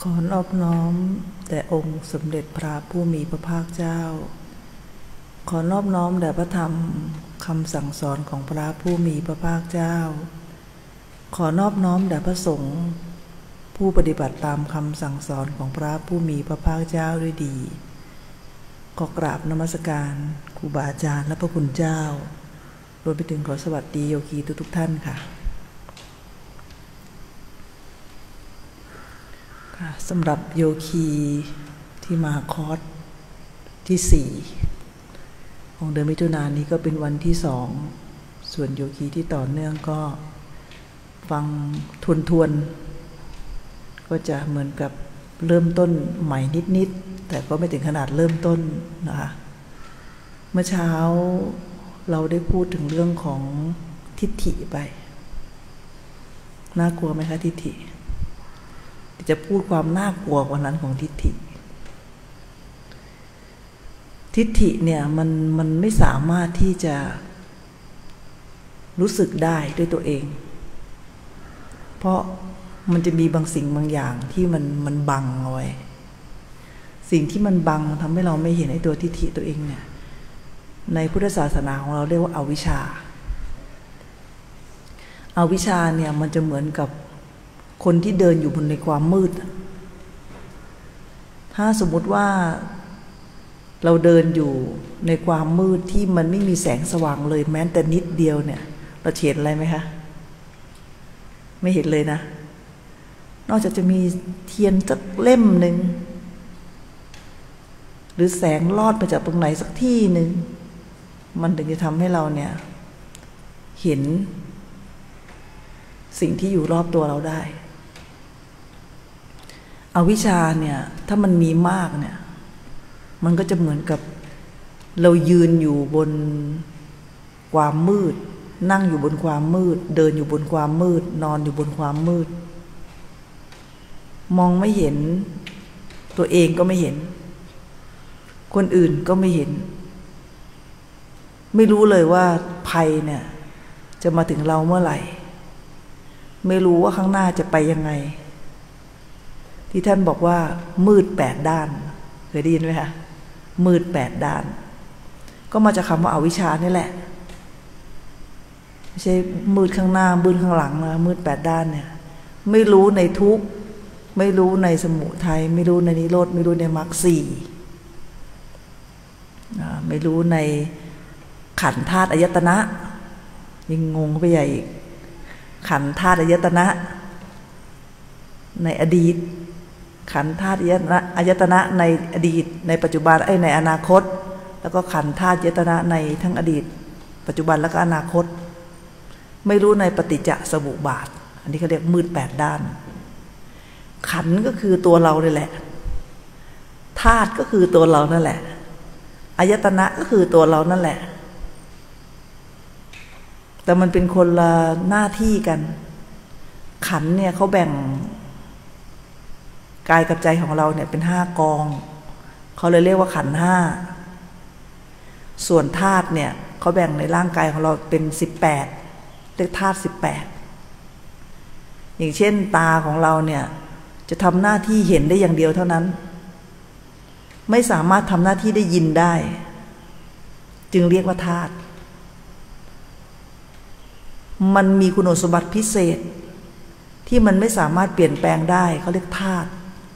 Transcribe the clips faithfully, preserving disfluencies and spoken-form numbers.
ขอนอบน้อมแด่องค์สมเด็จพระผู้มีพระภาคเจ้าขอนอบน้อมแด่พระธรรมคำสั่งสอนของพระผู้มีพระภาคเจ้าขอนอบน้อมแด่พระสงฆ์ผู้ปฏิบัติตามคำสั่งสอนของพระผู้มีพระภาคเจ้าด้วยดีขอกราบนมัสการครูบาอาจารย์และพระคุณเจ้ารวมไปถึงขอสวัสดีโยคีทุกๆท่านค่ะสำหรับโยคีที่มาคอร์สที่สี่ของเดือนมิถุนายนนี้ก็เป็นวันที่สองส่วนโยคีที่ต่อเนื่องก็ฟังทวนๆก็จะเหมือนกับเริ่มต้นใหม่นิดๆแต่ก็ไม่ถึงขนาดเริ่มต้นนะคะเมื่อเช้าเราได้พูดถึงเรื่องของทิฏฐิไปน่ากลัวไหมคะทิฏฐิจะพูดความน่ากลัวกว่านั้นของทิฏฐิทิฏฐิเนี่ยมันมันไม่สามารถที่จะรู้สึกได้ด้วยตัวเองเพราะมันจะมีบางสิ่งบางอย่างที่มันมันบังเอาไว้สิ่งที่มันบังทำให้เราไม่เห็นไอ้ตัวทิฏฐิตัวเองเนี่ยในพุทธศาสนาของเราเรียกว่าอวิชชาอวิชชาเนี่ยมันจะเหมือนกับคนที่เดินอยู่บนในความมืดถ้าสมมุติว่าเราเดินอยู่ในความมืดที่มันไม่มีแสงสว่างเลยแม้แต่นิดเดียวเนี่ยเราเห็นอะไรไหมคะไม่เห็นเลยนะนอกจากจะมีเทียนสักเล่มหนึ่งหรือแสงลอดมาจากตรงไหนสักที่หนึ่งมันถึงจะทำให้เราเนี่ยเห็นสิ่งที่อยู่รอบตัวเราได้อวิชชาเนี่ยถ้ามันมีมากเนี่ยมันก็จะเหมือนกับเรายืนอยู่บนความมืดนั่งอยู่บนความมืดเดินอยู่บนความมืดนอนอยู่บนความมืดมองไม่เห็นตัวเองก็ไม่เห็นคนอื่นก็ไม่เห็นไม่รู้เลยว่าภัยเนี่ยจะมาถึงเราเมื่อไหร่ไม่รู้ว่าข้างหน้าจะไปยังไงที่ท่านบอกว่ามืดแปดด้านเคยได้ยินไหมคะมืดแปดด้านก็มาจากคำว่าอวิชชานี่แหละไม่ใช่มืดข้างหน้ามืดข้างหลังนะมืดแปดด้านเนี่ยไม่รู้ในทุกข์ไม่รู้ในสมุทัยไม่รู้ในนิโรธไม่รู้ในมรรคสี่ไม่รู้ในขันธ์ธาตุอายตนะยิ่งงงไปใหญ่อีกขันธ์ธาตุอายตนะในอดีตขันธ์ธาตุอายตนะในอดีตในปัจจุบันไอ้ในอนาคตแล้วก็ขันธ์ธาตุอายตนะในทั้งอดีตปัจจุบันแล้วก็อนาคตไม่รู้ในปฏิจจสมุปบาทอันนี้เขาเรียกมืดแปดด้านขันธ์ก็คือตัวเราเลยแหละธาตุก็คือตัวเรานั่นแหละอายตนะก็คือตัวเรานั่นแหละแต่มันเป็นคนละหน้าที่กันขันธ์เนี่ยเขาแบ่งกายกับใจของเราเนี่ยเป็นห้ากองเขาเลยเรียกว่าขันธ์ห้าส่วนธาตุเนี่ยเขาแบ่งในร่างกายของเราเป็นสิบแปดเรียกธาตุสิบแปดอย่างเช่นตาของเราเนี่ยจะทำหน้าที่เห็นได้อย่างเดียวเท่านั้นไม่สามารถทำหน้าที่ได้ยินได้จึงเรียกว่าธาตุมันมีคุณสมบัติพิเศษที่มันไม่สามารถเปลี่ยนแปลงได้เขาเรียกธาตุ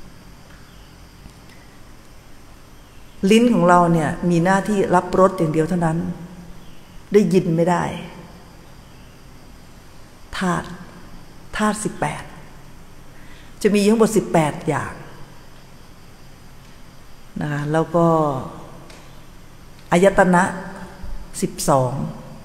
ลิ้นของเราเนี่ยมีหน้าที่รับรสอย่างเดียวเท่านั้นได้ยินไม่ได้ธาตุธาตุสิบแปดจะมีทั้งหมดสิบแปดอย่างนะคะแล้วก็อายตนะสิบสอง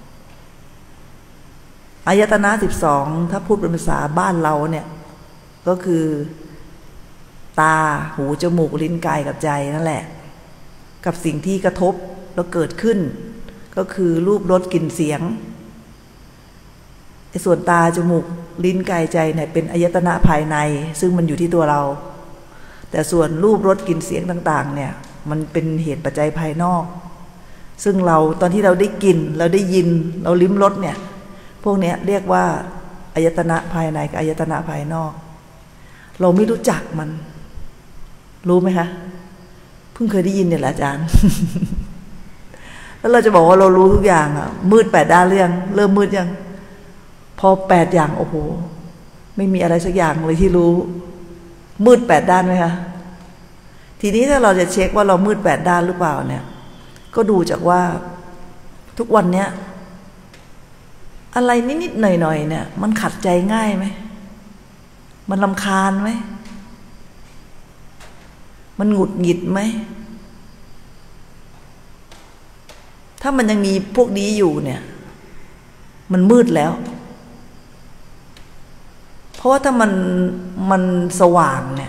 อายตนะสิบสองถ้าพูดเป็นภาษาบ้านเราเนี่ยก็คือตาหูจมูกลิ้นกายกับใจนั่นแหละกับสิ่งที่กระทบแล้วเกิดขึ้นก็คือรูปรสกลิ่นเสียงไอ้ส่วนตาจมูกลิ้นกายใจเนี่ยเป็นอายตนะภายในซึ่งมันอยู่ที่ตัวเราแต่ส่วนรูปรสกลิ่นเสียงต่างๆเนี่ยมันเป็นเหตุปัจจัยภายนอกซึ่งเราตอนที่เราได้กลิ่นเราได้ยินเราลิ้มรสเนี่ยพวกนี้เรียกว่าอายตนะภายในกับอายตนะภายนอกเราไม่รู้จักมันรู้ไหมคะเพิ่งเคยได้ยินเนี่ยแหละอาจารย์ แล้วเราจะบอกว่าเรารู้ทุกอย่างอ่ะมืดแปดด้านเรื่องเริ่มมืดยังพอแปดอย่างโอ้โหไม่มีอะไรสักอย่างเลยที่รู้มืดแปดด้านไหมคะทีนี้ถ้าเราจะเช็คว่าเรามืดแปดด้านหรือเปล่าเนี่ยก็ดูจากว่าทุกวันเนี้ยอะไรนิดๆหน่อยๆเนี่ยมันขัดใจง่ายไหมมันรำคาญไหมมันหงุดหงิดไหมถ้ามันยังมีพวกนี้อยู่เนี่ยมันมืดแล้วเพราะว่าถ้ามันมันสว่างเนี่ย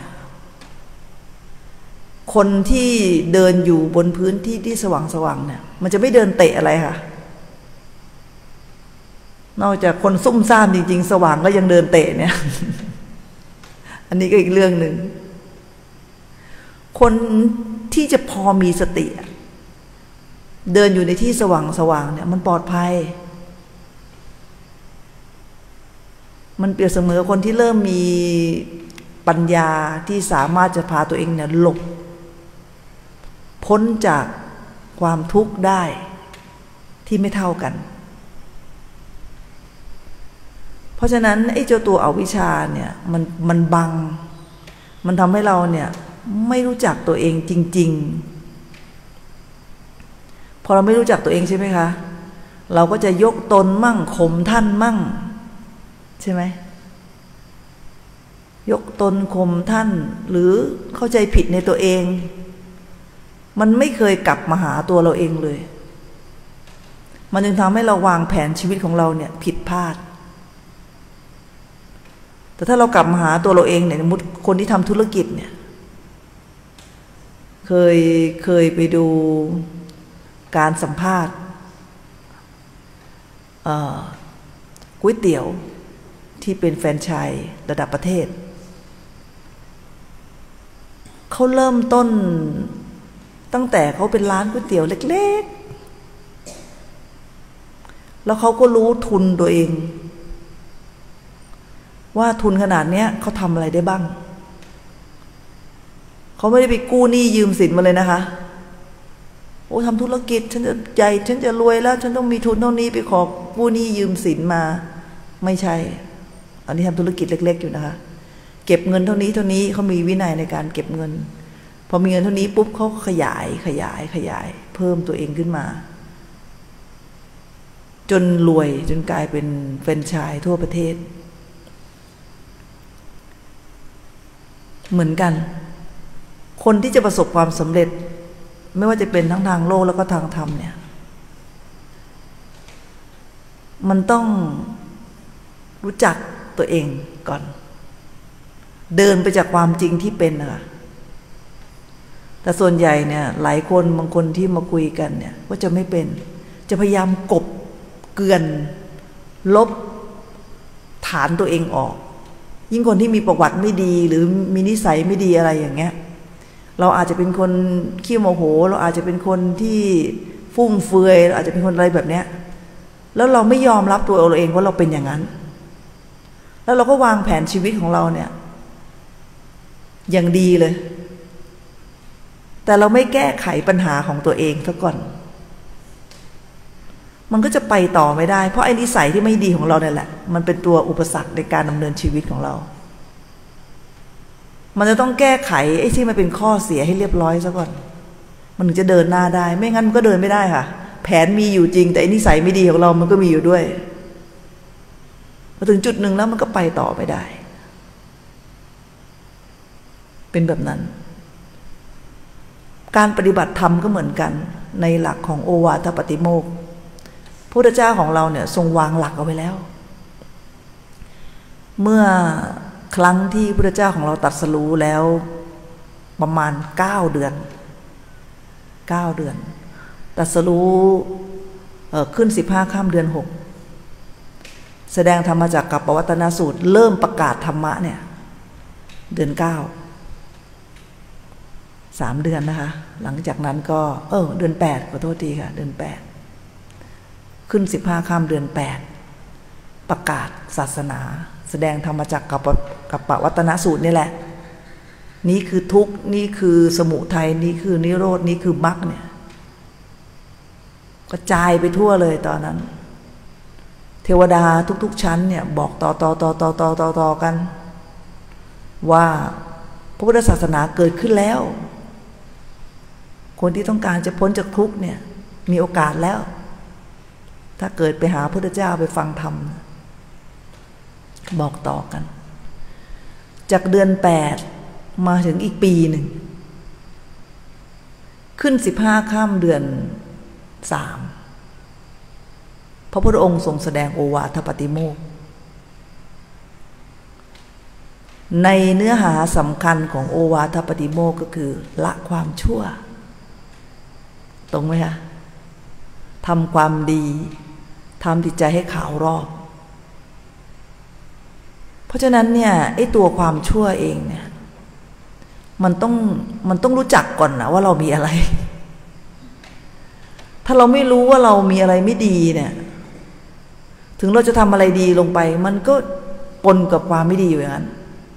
คนที่เดินอยู่บนพื้นที่ที่สว่างสว่างเนี่ยมันจะไม่เดินเตะอะไรค่ะนอกจากคนซุ่มซ่ามจริงๆสว่างก็ยังเดินเตะเนี่ย อันนี้ก็อีกเรื่องหนึ่งคนที่จะพอมีสติเดินอยู่ในที่สว่างสว่างเนี่ยมันปลอดภัยมันเปรียบเสมือนคนที่เริ่มมีปัญญาที่สามารถจะพาตัวเองเนี่ยหลบพ้นจากความทุกข์ได้ที่ไม่เท่ากันเพราะฉะนั้นไอ้เจ้าตัวอวิชชาเนี่ยมันมันบังมันทำให้เราเนี่ยไม่รู้จักตัวเองจริงๆพอเราไม่รู้จักตัวเองใช่ไหมคะเราก็จะยกตนมั่งข่มท่านมั่งใช่ไหมยกตนข่มท่านหรือเข้าใจผิดในตัวเองมันไม่เคยกลับมาหาตัวเราเองเลยมันจึงทำให้เราวางแผนชีวิตของเราเนี่ยผิดพลาดแต่ถ้าเรากลับมาหาตัวเราเองเนี่ยสมมติคนที่ทำธุรกิจเนี่ยเคยเคยไปดูการสัมภาษณ์ก๋วยเตี๋ยวที่เป็นแฟรนไชส์ระดับประเทศเขาเริ่มต้นตั้งแต่เขาเป็นร้านก๋วยเตี๋ยวเล็กๆแล้วเขาก็รู้ทุนตัวเองว่าทุนขนาดนี้เขาทำอะไรได้บ้างเขาไม่ได้ไปกู้หนี้ยืมสินมาเลยนะคะโอ้ทำธุรกิจฉันจะใหญ่ฉันจะรวยแล้วฉันต้องมีทุนเท่านี้ไปขอกู้หนี้ยืมสินมาไม่ใช่อันนี้ทำธุรกิจเล็กๆอยู่นะคะเก็บเงินเท่านี้เท่านี้เขามีวินัยในการเก็บเงินพอมีเงินเท่านี้ปุ๊บเขาขยายขยายขยายเพิ่มตัวเองขึ้นมาจนรวยจนกลายเป็นแฟรนไชส์ทั่วประเทศเหมือนกันคนที่จะประสบความสำเร็จไม่ว่าจะเป็นทั้งทางโลกแล้วก็ทางธรรมเนี่ยมันต้องรู้จักตัวเองก่อนเดินไปจากความจริงที่เป็นนะคะแต่ส่วนใหญ่เนี่ยหลายคนบางคนที่มาคุยกันเนี่ยก็จะไม่เป็นจะพยายามกบเกลื่อนลบฐานตัวเองออกยิ่งคนที่มีประวัติไม่ดีหรือมีนิสัยไม่ดีอะไรอย่างเงี้ยเราอาจจะเป็นคนขี้โมโหเราอาจจะเป็นคนที่ฟุ่มเฟือยเราอาจจะเป็นคนอะไรแบบเนี้ยแล้วเราไม่ยอมรับตัวเราเองว่าเราเป็นอย่างนั้นแล้วเราก็วางแผนชีวิตของเราเนี่ยอย่างดีเลยแต่เราไม่แก้ไขปัญหาของตัวเองซะก่อนมันก็จะไปต่อไม่ได้เพราะไอ้นิสัยที่ไม่ดีของเราเนี่ยแหละมันเป็นตัวอุปสรรคในการดำเนินชีวิตของเรามันจะต้องแก้ไขไอ้ที่มันเป็นข้อเสียให้เรียบร้อยซะก่อนมันถึงจะเดินหน้าได้ไม่งั้นมันก็เดินไม่ได้ค่ะแผนมีอยู่จริงแต่ไอ้นิสัยไม่ดีของเรามันก็มีอยู่ด้วยพอถึงจุดหนึ่งแล้วมันก็ไปต่อไม่ได้เป็นแบบนั้นการปฏิบัติธรรมก็เหมือนกันในหลักของโอวาทปฏิโมกข์พระพุทธเจ้าของเราเนี่ยทรงวางหลักเอาไว้แล้วเมื่อครั้งที่พระพุทธเจ้าของเราตรัสรู้แล้วประมาณเก้าเดือนเก้าเดือนตรัสรู้เอ่อขึ้นสิบห้าค่ำเดือนหกแสดงธรรมจักรกับปวัตตนสูตรเริ่มประกาศธรรมะเนี่ยเดือนเก้าสามเดือนนะคะหลังจากนั้นก็เออเดือนแปดขอโทษทีค่ะเดือนแปดขึ้นสิบห้าค่ำเดือนแปดประกาศศาสนาแสดงธรรมจักรกับกับปวัตตนสูตรนี่แหละนี่คือทุกข์นี่คือสมุทัยนี่คือนิโรธนี่คือมรรคเนี่ยกระจายไปทั่วเลยตอนนั้นเทวดาทุกๆชั้นเนี่ยบอกต่อต่อต่อต่อต่อต่อต่อกันว่าพระพุทธศาสนาเกิดขึ้นแล้วคนที่ต้องการจะพ้นจากทุกข์เนี่ยมีโอกาสแล้วถ้าเกิดไปหาพระพุทธเจ้าไปฟังธรรมบอกต่อกันจากเดือนแปดมาถึงอีกปีหนึ่งขึ้นสิบห้าค่ำเดือนสามพระพุทธองค์ทรงแสดงโอวาทปาติโมกข์ในเนื้อหาสำคัญของโอวาทปาติโมกข์ก็คือละความชั่วตรงไหมคะทำความดีทำจิตใจให้ขาวรอบเพราะฉะนั้นเนี่ยไอ้ตัวความชั่วเองเนี่ยมันต้องมันต้องรู้จักก่อนนะว่าเรามีอะไรถ้าเราไม่รู้ว่าเรามีอะไรไม่ดีเนี่ยถึงเราจะทำอะไรดีลงไปมันก็ปนกับความไม่ดีอยู่อย่างนั้น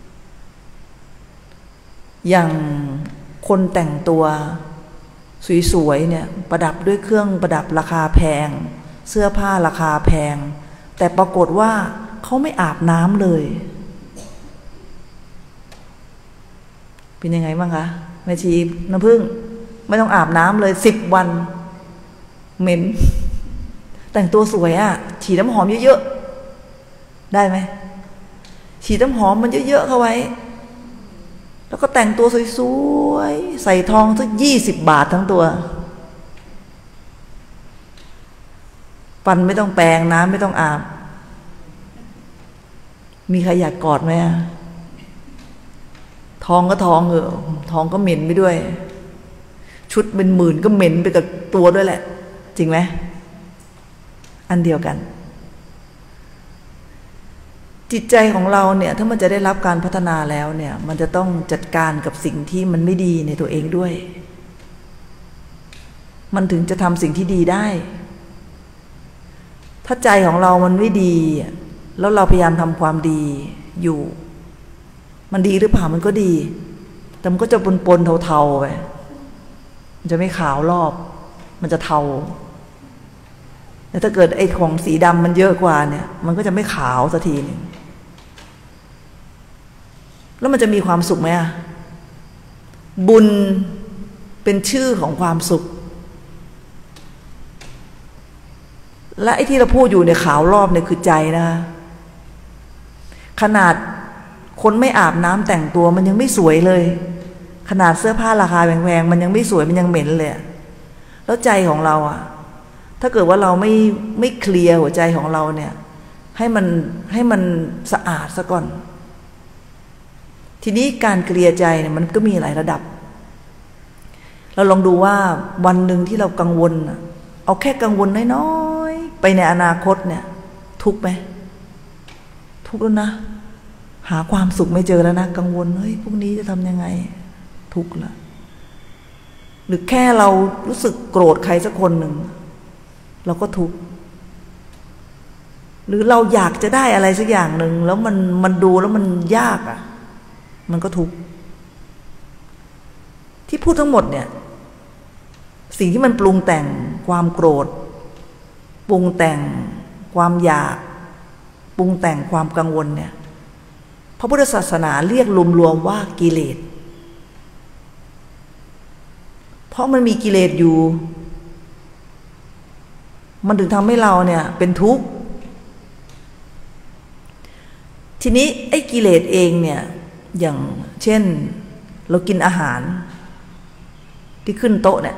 อย่างคนแต่งตัวสวยๆเนี่ยประดับด้วยเครื่องประดับราคาแพงเสื้อผ้าราคาแพงแต่ปรากฏว่าเขาไม่อาบน้ำเลยเป็นยังไงบ้างคะแม่ชีน้ำผึ้งไม่ต้องอาบน้ำเลยสิบวันเหม็นแต่งตัวสวยอ่ะฉีดน้ำหอมเยอะๆได้ไหมฉีดน้ำหอมมันเยอะๆเข้าไว้แล้วก็แต่งตัวสวยๆใส่ทองสักยี่สิบบาททั้งตัวฟันไม่ต้องแปรงน้ำไม่ต้องอาบมีใครอยากกอดไหมทองก็ทองเหอะทองก็เหม็นไปด้วยชุดเป็นหมื่นก็เหม็นไปกับตัวด้วยแหละจริงไหมอันเดียวกันจิตใจของเราเนี่ยถ้ามันจะได้รับการพัฒนาแล้วเนี่ยมันจะต้องจัดการกับสิ่งที่มันไม่ดีในตัวเองด้วยมันถึงจะทำสิ่งที่ดีได้ถ้าใจของเรามันไม่ดีแล้วเราพยายามทำความดีอยู่มันดีหรือเปล่ามันก็ดีแต่มันก็จะปนๆเทาๆไปมันจะไม่ขาวรอบมันจะเทาแต่ถ้าเกิดไอ้ของสีดำมันเยอะกว่าเนี่ยมันก็จะไม่ขาวสักทีนึงแล้วมันจะมีความสุขไหมอะบุญเป็นชื่อของความสุขและไอ้ที่เราพูดอยู่ในขาวรอบเนี่ยคือใจนะขนาดคนไม่อาบน้ำแต่งตัวมันยังไม่สวยเลยขนาดเสื้อผ้าราคาแพงๆมันยังไม่สวยมันยังเหม็นเลยแล้วใจของเราอะถ้าเกิดว่าเราไม่ไม่เคลียร์หัวใจของเราเนี่ยให้มันให้มันสะอาดซะก่อนทีนี้การเคลียร์ใจเนี่ยมันก็มีหลายระดับเราลองดูว่าวันหนึ่งที่เรากังวลเอาแค่กังวลน้อยๆไปในอนาคตเนี่ยทุกข์ไหมทุกข์แล้วนะหาความสุขไม่เจอแล้วนะกังวลเฮ้ยพรุ่งนี้จะทำยังไงทุกข์ละหรือแค่เรารู้สึกโกรธใครสักคนหนึ่งเราก็ทุกข์หรือเราอยากจะได้อะไรสักอย่างหนึ่งแล้วมันมันดูแล้วมันยากอ่ะมันก็ทุกข์ที่พูดทั้งหมดเนี่ยสิ่งที่มันปรุงแต่งความโกรธปรุงแต่งความอยากปรุงแต่งความกังวลเนี่ยพระพุทธศาสนาเรียกรวมๆว่ากิเลสเพราะมันมีกิเลสอยู่มันถึงทำให้เราเนี่ยเป็นทุกข์ทีนี้ไอ้กิเลสเองเนี่ยอย่างเช่นเรากินอาหารที่ขึ้นโต๊ะเนี่ย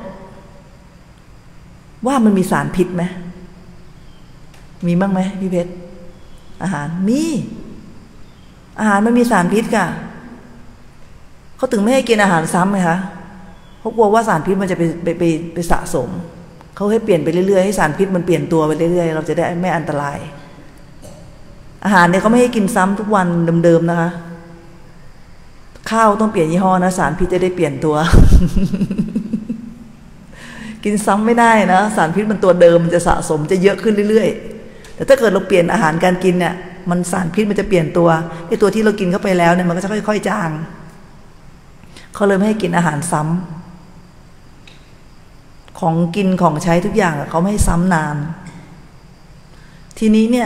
ว่ามันมีสารพิษไหมมีบ้างไหมพี่เพชรอาหารมีอาหารมันมีสารพิษค่ะเขาถึงไม่ให้กินอาหารซ้ำไงคะเพราะกลัวว่าสารพิษมันจะไปไปไปไปสะสมเขาให้เปลี่ยนไปเรื่อยๆให้สารพิษมันเปลี่ยนตัวไปเรื่อยๆเราจะได้ไม่อันตรายอาหารเนี่ยเขาไม่ให้กินซ้ำทุกวันเดิมๆนะคะข้าวต้องเปลี่ยนยี่ห้อนะสารพิษจะได้เปลี่ยนตัว กินซ้ำไม่ได้นะสารพิษมันตัวเดิมมันจะสะสมจะเยอะขึ้นเรื่อยๆแต่ถ้าเกิดเราเปลี่ยนอาหารการกินเนี่ยมันสารพิษมันจะเปลี่ยนตัวไอ้ตัวที่เรากินเข้าไปแล้วเนี่ยมันก็จะค่อยๆจางเขาเลยไม่ให้กินอาหารซ้ำของกินของใช้ทุกอย่างเขาไม่ให้ซ้ำนานทีนี้เนี่ย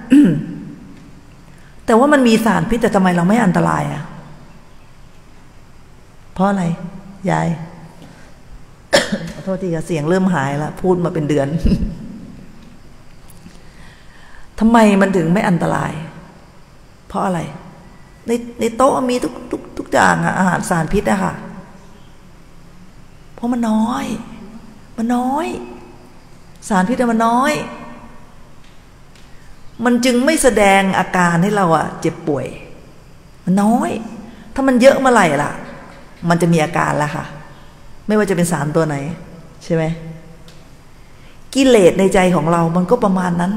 แต่ว่ามันมีสารพิษแต่ทำไมเราไม่อันตรายอ่ะเพราะอะไรยาย ขอโทษทีค่ะเสียงเริ่มหายแล้วพูดมาเป็นเดือน ทำไมมันถึงไม่อันตรายเพราะอะไรในในโต๊ะมีทุกทุกทุกอย่างอะอาหารสารพิษอะค่ะเพราะมันน้อยมันน้อยสารพิษมันน้อยมันจึงไม่แสดงอาการให้เราอะเจ็บป่วยมันน้อยถ้ามันเยอะเมื่อไหร่ล่ะมันจะมีอาการแล้วค่ะไม่ว่าจะเป็นสารตัวไหนใช่ไหมกิเลสในใจของเรามันก็ประมาณนั้น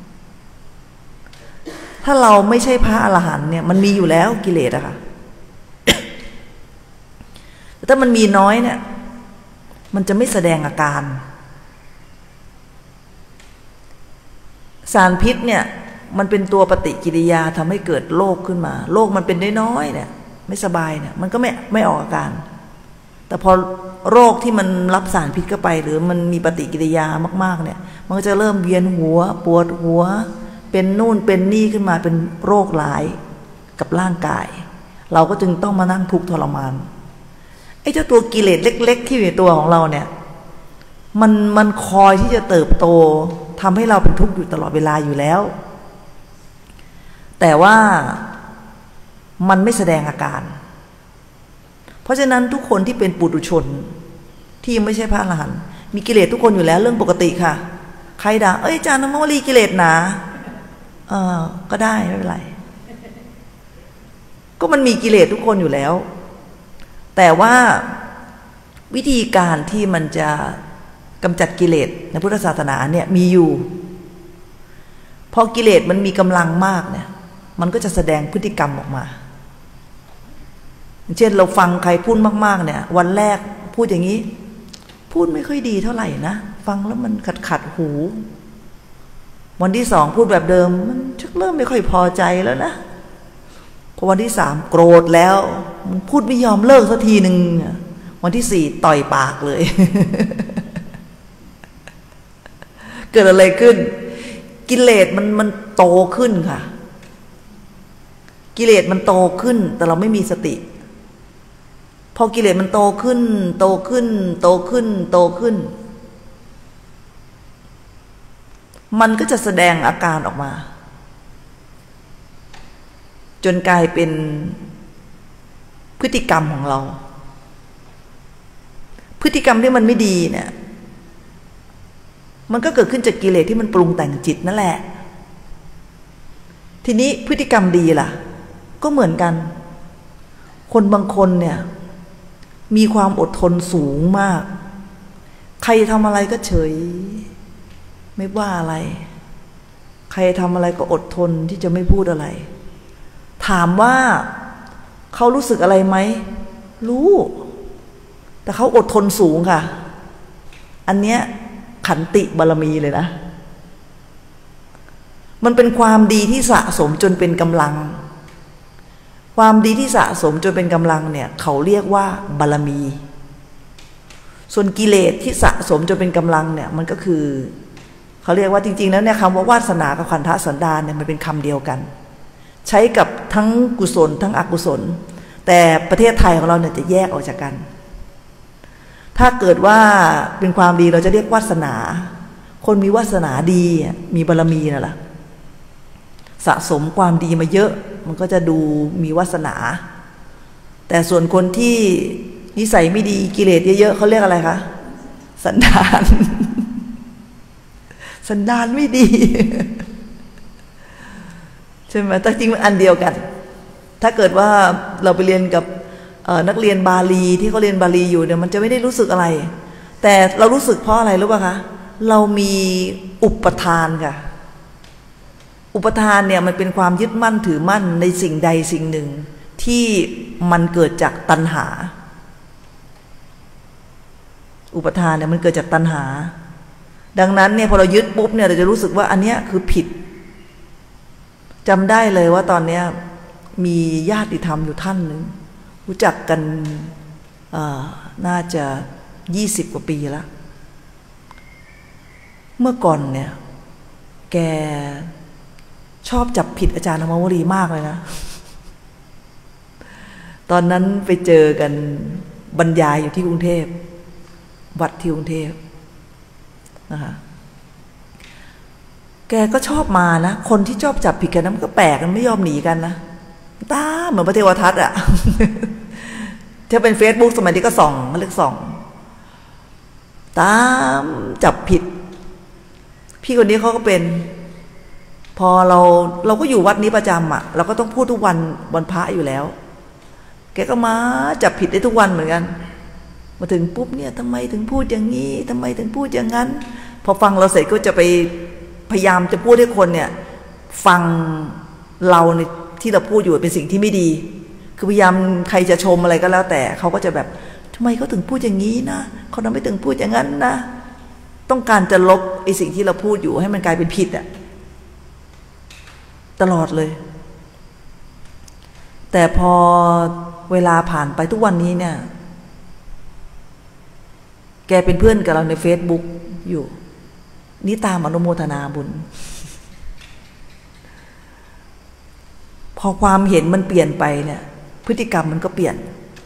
ถ้าเราไม่ใช่พระอรหันต์เนี่ยมันมีอยู่แล้วกิเลสอะค่ะแต่ถ้ามันมีน้อยเนี่ยมันจะไม่แสดงอาการสารพิษเนี่ยมันเป็นตัวปฏิกิริยาทำให้เกิดโรคขึ้นมาโรคมันเป็นน้อยๆเนี่ยไม่สบายเนี่ยมันก็ไม่ไม่ออกอาการแต่พอโรคที่มันรับสารพิษเข้าไปหรือมันมีปฏิกิริยามากๆเนี่ยมันก็จะเริ่มเวียนหัวปวดหัวเป็นนู่นเป็นนี่ขึ้นมาเป็นโรคร้ายกับร่างกายเราก็จึงต้องมานั่งทุกข์ทรมานไอ้เจ้าตัวกิเลสเล็กๆที่อยู่ในตัวของเราเนี่ยมันมันคอยที่จะเติบโตทำให้เราเป็นทุกข์อยู่ตลอดเวลาอยู่แล้วแต่ว่ามันไม่แสดงอาการเพราะฉะนั้นทุกคนที่เป็นปุถุชนที่ยังไม่ใช่พระอรหันต์มีกิเลสทุกคนอยู่แล้วเรื่องปกติค่ะใครด่าเอ้ยอาจารย์นวลีกิเลสหนาเออก็ได้ไม่เป็นไรก็มันมีกิเลสทุกคนอยู่แล้วแต่ว่าวิธีการที่มันจะกำจัดกิเลสในพุทธศาสนาเนี่ยมีอยู่พอกิเลสมันมีกำลังมากเนี่ยมันก็จะแสดงพฤติกรรมออกมาเช่นเราฟังใครพูดมากๆเนี่ยวันแรกพูดอย่างนี้พูดไม่ค่อยดีเท่าไหร่นะฟังแล้วมันขัดขัดหูวันที่สองพูดแบบเดิมมันชักเริ่มไม่ค่อยพอใจแล้วนะพอวันที่สามโกรธแล้วมันพูดไม่ยอมเลิกสักทีหนึ่งวันที่สี่ต่อยปากเลย เกิดอะไรขึ้นกิเลสมันมันโตขึ้นค่ะกิเลสมันโตขึ้นแต่เราไม่มีสติพอกิเลสมันโตขึ้นโตขึ้นโตขึ้นโตขึ้นมันก็จะแสดงอาการออกมาจนกลายเป็นพฤติกรรมของเราพฤติกรรมที่มันไม่ดีเนี่ยมันก็เกิดขึ้นจากกิเลสที่มันปรุงแต่งจิตนั่นแหละทีนี้พฤติกรรมดีล่ะก็เหมือนกันคนบางคนเนี่ยมีความอดทนสูงมากใครทำอะไรก็เฉยไม่ว่าอะไรใครทำอะไรก็อดทนที่จะไม่พูดอะไรถามว่าเขารู้สึกอะไรไหมรู้แต่เขาอดทนสูงค่ะอันเนี้ยขันติบารมีเลยนะมันเป็นความดีที่สะสมจนเป็นกำลังความดีที่สะสมจนเป็นกำลังเนี่ยเขาเรียกว่าบารมีส่วนกิเลสที่สะสมจนเป็นกำลังเนี่ยมันก็คือเขาเรียกว่าจริงๆแล้วเนี่ยคำว่าวาสนากับขันธสันดานเนี่ยมันเป็นคำเดียวกันใช้กับทั้งกุศลทั้งอกุศลแต่ประเทศไทยของเราเนี่ยจะแยกออกจากกันถ้าเกิดว่าเป็นความดีเราจะเรียกวาสนาคนมีวาสนาดีมีบารมีนั่นแหละสะสมความดีมาเยอะมันก็จะดูมีวาสนาแต่ส่วนคนที่นิสัยไม่ดีกิเลสเยอะๆเขาเรียกอะไรคะสันดานสันดานไม่ดีใช่ไหมแต่จริงมันอันเดียวกันถ้าเกิดว่าเราไปเรียนกับนักเรียนบาลีที่เขาเรียนบาลีอยู่เนี่ยมันจะไม่ได้รู้สึกอะไรแต่เรารู้สึกเพราะอะไรรู้ป่ะคะเรามีอุปทานค่ะอุปทานเนี่ยมันเป็นความยึดมั่นถือมั่นในสิ่งใดสิ่งหนึ่งที่มันเกิดจากตัณหาอุปทานเนี่ยมันเกิดจากตัณหาดังนั้นเนี่ยพอเรายึดปุ๊บเนี่ยเราจะรู้สึกว่าอันเนี้ยคือผิดจำได้เลยว่าตอนเนี้ยมีญาติธรรมอยู่ท่านหนึ่งรู้จักกันน่าจะยี่สิบกว่าปีแล้วเมื่อก่อนเนี่ยแกชอบจับผิดอาจารย์ธรรมวรีมากเลยนะตอนนั้นไปเจอกันบรรยายอยู่ที่กรุงเทพวัดที่กรุงเทพนะคะแกก็ชอบมานะคนที่ชอบจับผิดกันนั้นก็แปลกมันไม่ยอมหนีกันนะตาเหมือนพระเทวทัตอะถ้าเป็นเฟซบุ๊กสมัยนี้ก็ส่องมันเรียกส่องตามจับผิดพี่คนนี้เขาก็เป็นพอเราเราก็อยู่วัดนี้ประจำอะเราก็ต้องพูดทุกวันวันพระอยู่แล้วแกก็มาจับผิดได้ทุกวันเหมือนกันมาถึงปุ๊บเนี่ยทำไมถึงพูดอย่างนี้ทำไมถึงพูดอย่างนั้นพอฟังเราเสร็จก็จะไปพยายามจะพูดให้คนเนี่ยฟังเราในที่เราพูดอยู่เป็นสิ่งที่ไม่ดีคือพยายามใครจะชมอะไรก็แล้วแต่เขาก็จะแบบทำไมเขาถึงพูดอย่างนี้นะเขาทำไมถึงพูดอย่างนั้นนะต้องการจะลบไอ้สิ่งที่เราพูดอยู่ให้มันกลายเป็นผิดอะตลอดเลยแต่พอเวลาผ่านไปทุกวันนี้เนี่ยแกเป็นเพื่อนกับเราใน Facebook อยู่นี่ตามอนุโมทนาบุญพอความเห็นมันเปลี่ยนไปเนี่ยพฤติกรรมมันก็เปลี่ยน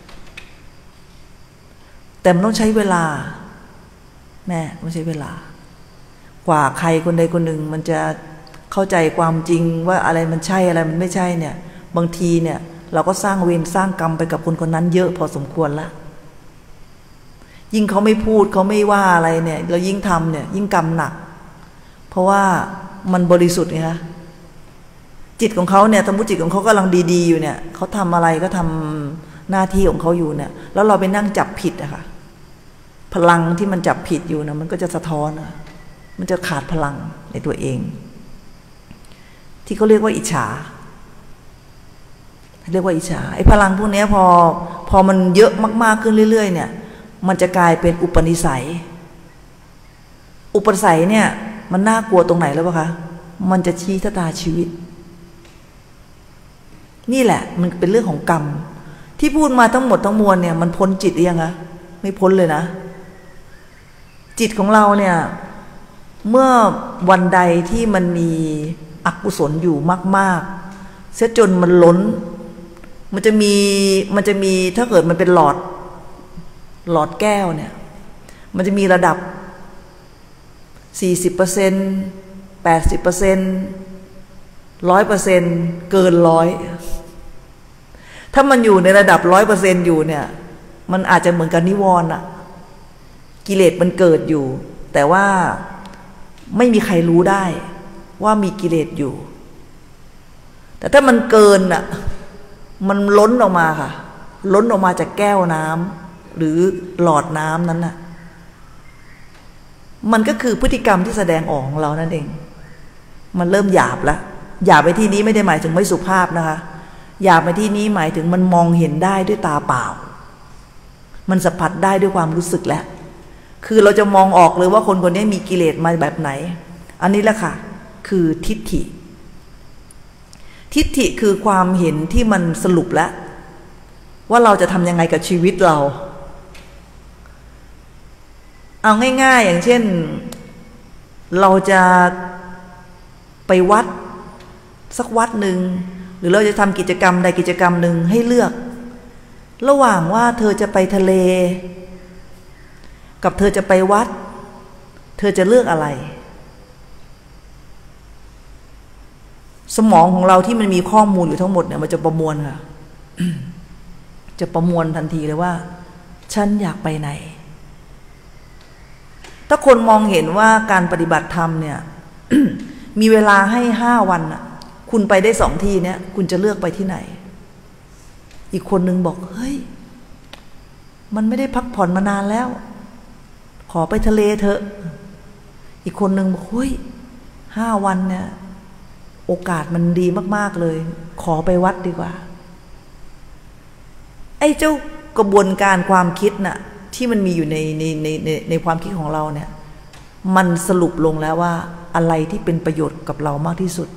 แต่มันต้องใช้เวลาแม่มันใช้เวลากว่าใครคนใดคนหนึ่งมันจะเข้าใจความจริงว่าอะไรมันใช่อะไรมันไม่ใช่เนี่ยบางทีเนี่ยเราก็สร้างเวรสร้างกรรมไปกับคนคนนั้นเยอะพอสมควรละยิ่งเขาไม่พูดเขาไม่ว่าอะไรเนี่ยเรายิ่งทำเนี่ยยิ่งกรรมหนักเพราะว่ามันบริสุทธิ์ไงคะจิตของเขาเนี่ยสมมติจิตของเขากำลังดีๆอยู่เนี่ยเขาทำอะไรก็ทำหน้าที่ของเขาอยู่เนี่ยแล้วเราไปนั่งจับผิดอะค่ะพลังที่มันจับผิดอยู่นะมันก็จะสะท้อนนะมันจะขาดพลังในตัวเองที่เขาเรียกว่าอิจฉาเรียกว่าอิจฉาไอ้พลังพวกนี้พอพอมันเยอะมากๆขึ้นเรื่อยๆเนี่ยมันจะกลายเป็นอุปนิสัยอุปนิสัยเนี่ยมันน่ากลัวตรงไหนแล้วปะคะมันจะชี้ชะตาชีวิตนี่แหละมันเป็นเรื่องของกรรมที่พูดมาทั้งหมดทั้งมวลเนี่ยมันพ้นจิตหรือยังคะไม่พ้นเลยนะจิตของเราเนี่ยเมื่อวันใดที่มันมีอกุศลอยู่มากๆเสียจนมันล้นมันจะมีมันจะมีถ้าเกิดมันเป็นหลอดหลอดแก้วเนี่ยมันจะมีระดับ สี่สิบเปอร์เซ็นต์ แปดสิบเปอร์เซ็นต์ ร้อยเปอร์เซ็นต์ เกินร้อยถ้ามันอยู่ในระดับ ร้อยเปอร์เซ็นต์ อยู่เนี่ยมันอาจจะเหมือนกับนิวรณ์อะกิเลสมันเกิดอยู่แต่ว่าไม่มีใครรู้ได้ว่ามีกิเลสอยู่แต่ถ้ามันเกินอะมันล้นออกมาค่ะล้นออกมาจากแก้วน้ำหรือหลอดน้ำนั้นน่ะมันก็คือพฤติกรรมที่แสดงออกของเรานั่นเองมันเริ่มหยาบแล้วหยาบไปที่นี้ไม่ได้หมายถึงไม่สุภาพนะคะหยาบไปที่นี้หมายถึงมันมองเห็นได้ด้วยตาเปล่ามันสัมผัสได้ด้วยความรู้สึกแล้วคือเราจะมองออกเลยว่าคนคนนี้มีกิเลสมาแบบไหนอันนี้แหละค่ะคือทิฏฐิทิฏฐิคือความเห็นที่มันสรุปแล้วว่าเราจะทำยังไงกับชีวิตเราเอาง่ายๆอย่างเช่นเราจะไปวัดสักวัดหนึ่งหรือเราจะทำกิจกรรมใดกิจกรรมหนึ่งให้เลือกระหว่างว่าเธอจะไปทะเลกับเธอจะไปวัดเธอจะเลือกอะไรสมองของเราที่มันมีข้อมูลอยู่ทั้งหมดเนี่ยมันจะประมวลค่ะ จะประมวลทันทีเลยว่าฉันอยากไปไหนถ้าคนมองเห็นว่าการปฏิบัติธรรมเนี่ย มีเวลาให้ห้าวันน่ะคุณไปได้สองที่เนี่ยคุณจะเลือกไปที่ไหนอีกคนนึงบอกเฮ้ยมันไม่ได้พักผ่อนมานานแล้วขอไปทะเลเถอะอีกคนนึงบอกเฮ้ยห้าวันเนี่ยโอกาสมันดีมากๆเลยขอไปวัดดีกว่าไอ้เจ้ากระบวนการความคิดน่ะที่มันมีอยู่ในในในในในความคิดของเราเนี่ยมันสรุปลงแล้วว่าอะไรที่เป็นประโยชน์กับเรามากที่สุด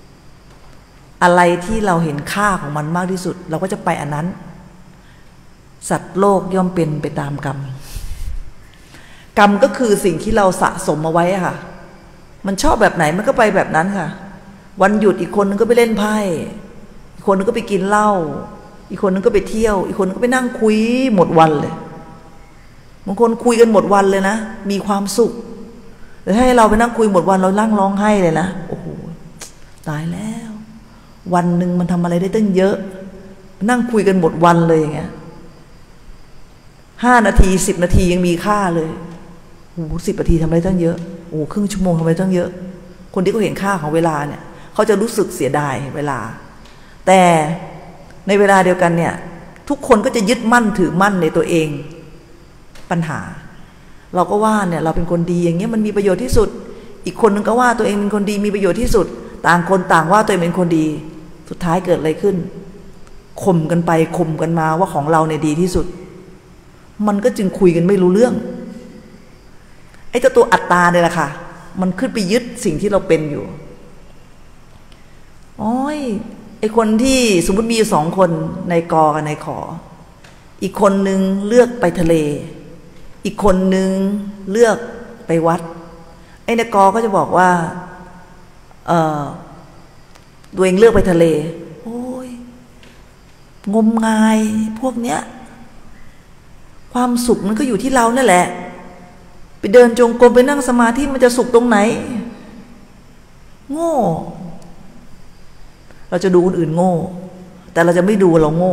อะไรที่เราเห็นค่าของมันมากที่สุดเราก็จะไปอันนั้นสัตว์โลกย่อมเป็นไปตามกรรมกรรมก็คือสิ่งที่เราสะสมเอาไว้ค่ะมันชอบแบบไหนมันก็ไปแบบนั้นค่ะวันหยุดอีกคนนึงก็ไปเล่นไพ่อีกคนนึงก็ไปกินเหล้าอีกคนนึงก็ไปเที่ยวอีกคนนึงก็ไปนั่งคุยหมดวันเลยบางคนคุยกันหมดวันเลยนะมีความสุขแต่ถ้าให้เราไปนั่งคุยหมดวันเราลั่งร้องไห้เลยนะโอ้โหตายแล้ววันหนึ่งมันทำอะไรได้ตั้งเยอะนั่งคุยกันหมดวันเลยอย่างเงี้ยห้านาทีสิบนาทียังมีค่าเลยโอ้โหสิบนาทีทำอะไรตั้งเยอะโอ้ครึ่งชั่วโมงทำอะไรตั้งเยอะคนที่เขาเห็นค่าของเวลาเนี่ยเขาจะรู้สึกเสียดายเวลาแต่ในเวลาเดียวกันเนี่ยทุกคนก็จะยึดมั่นถือมั่นในตัวเองปัญหาเราก็ว่าเนี่ยเราเป็นคนดีอย่างเงี้ยมันมีประโยชน์ที่สุดอีกคนนึงก็ว่าตัวเองเป็นคนดีมีประโยชน์ที่สุดต่างคนต่างว่าตัวเองเป็นคนดีสุดท้ายเกิดอะไรขึ้นข่มกันไปข่มกันมาว่าของเราเนี่ยดีที่สุดมันก็จึงคุยกันไม่รู้เรื่องไอ้เจ้าตัวอัตตาเนี่ยแหละค่ะมันขึ้นไปยึดสิ่งที่เราเป็นอยู่โอ้ยไอ้คนที่สมมติมีอยู่สองคนในกอกับในขออีกคนนึงเลือกไปทะเลอีกคนนึงเลือกไปวัดไอ้ในกอก็จะบอกว่าเออตัวเองเลือกไปทะเลโอ้ยงมงายพวกเนี้ยความสุขมันก็อยู่ที่เรานั่นแหละไปเดินจงกรมไปนั่งสมาธิมันจะสุขตรงไหนโง่เราจะดูคนอื่นโง่แต่เราจะไม่ดูเราโง่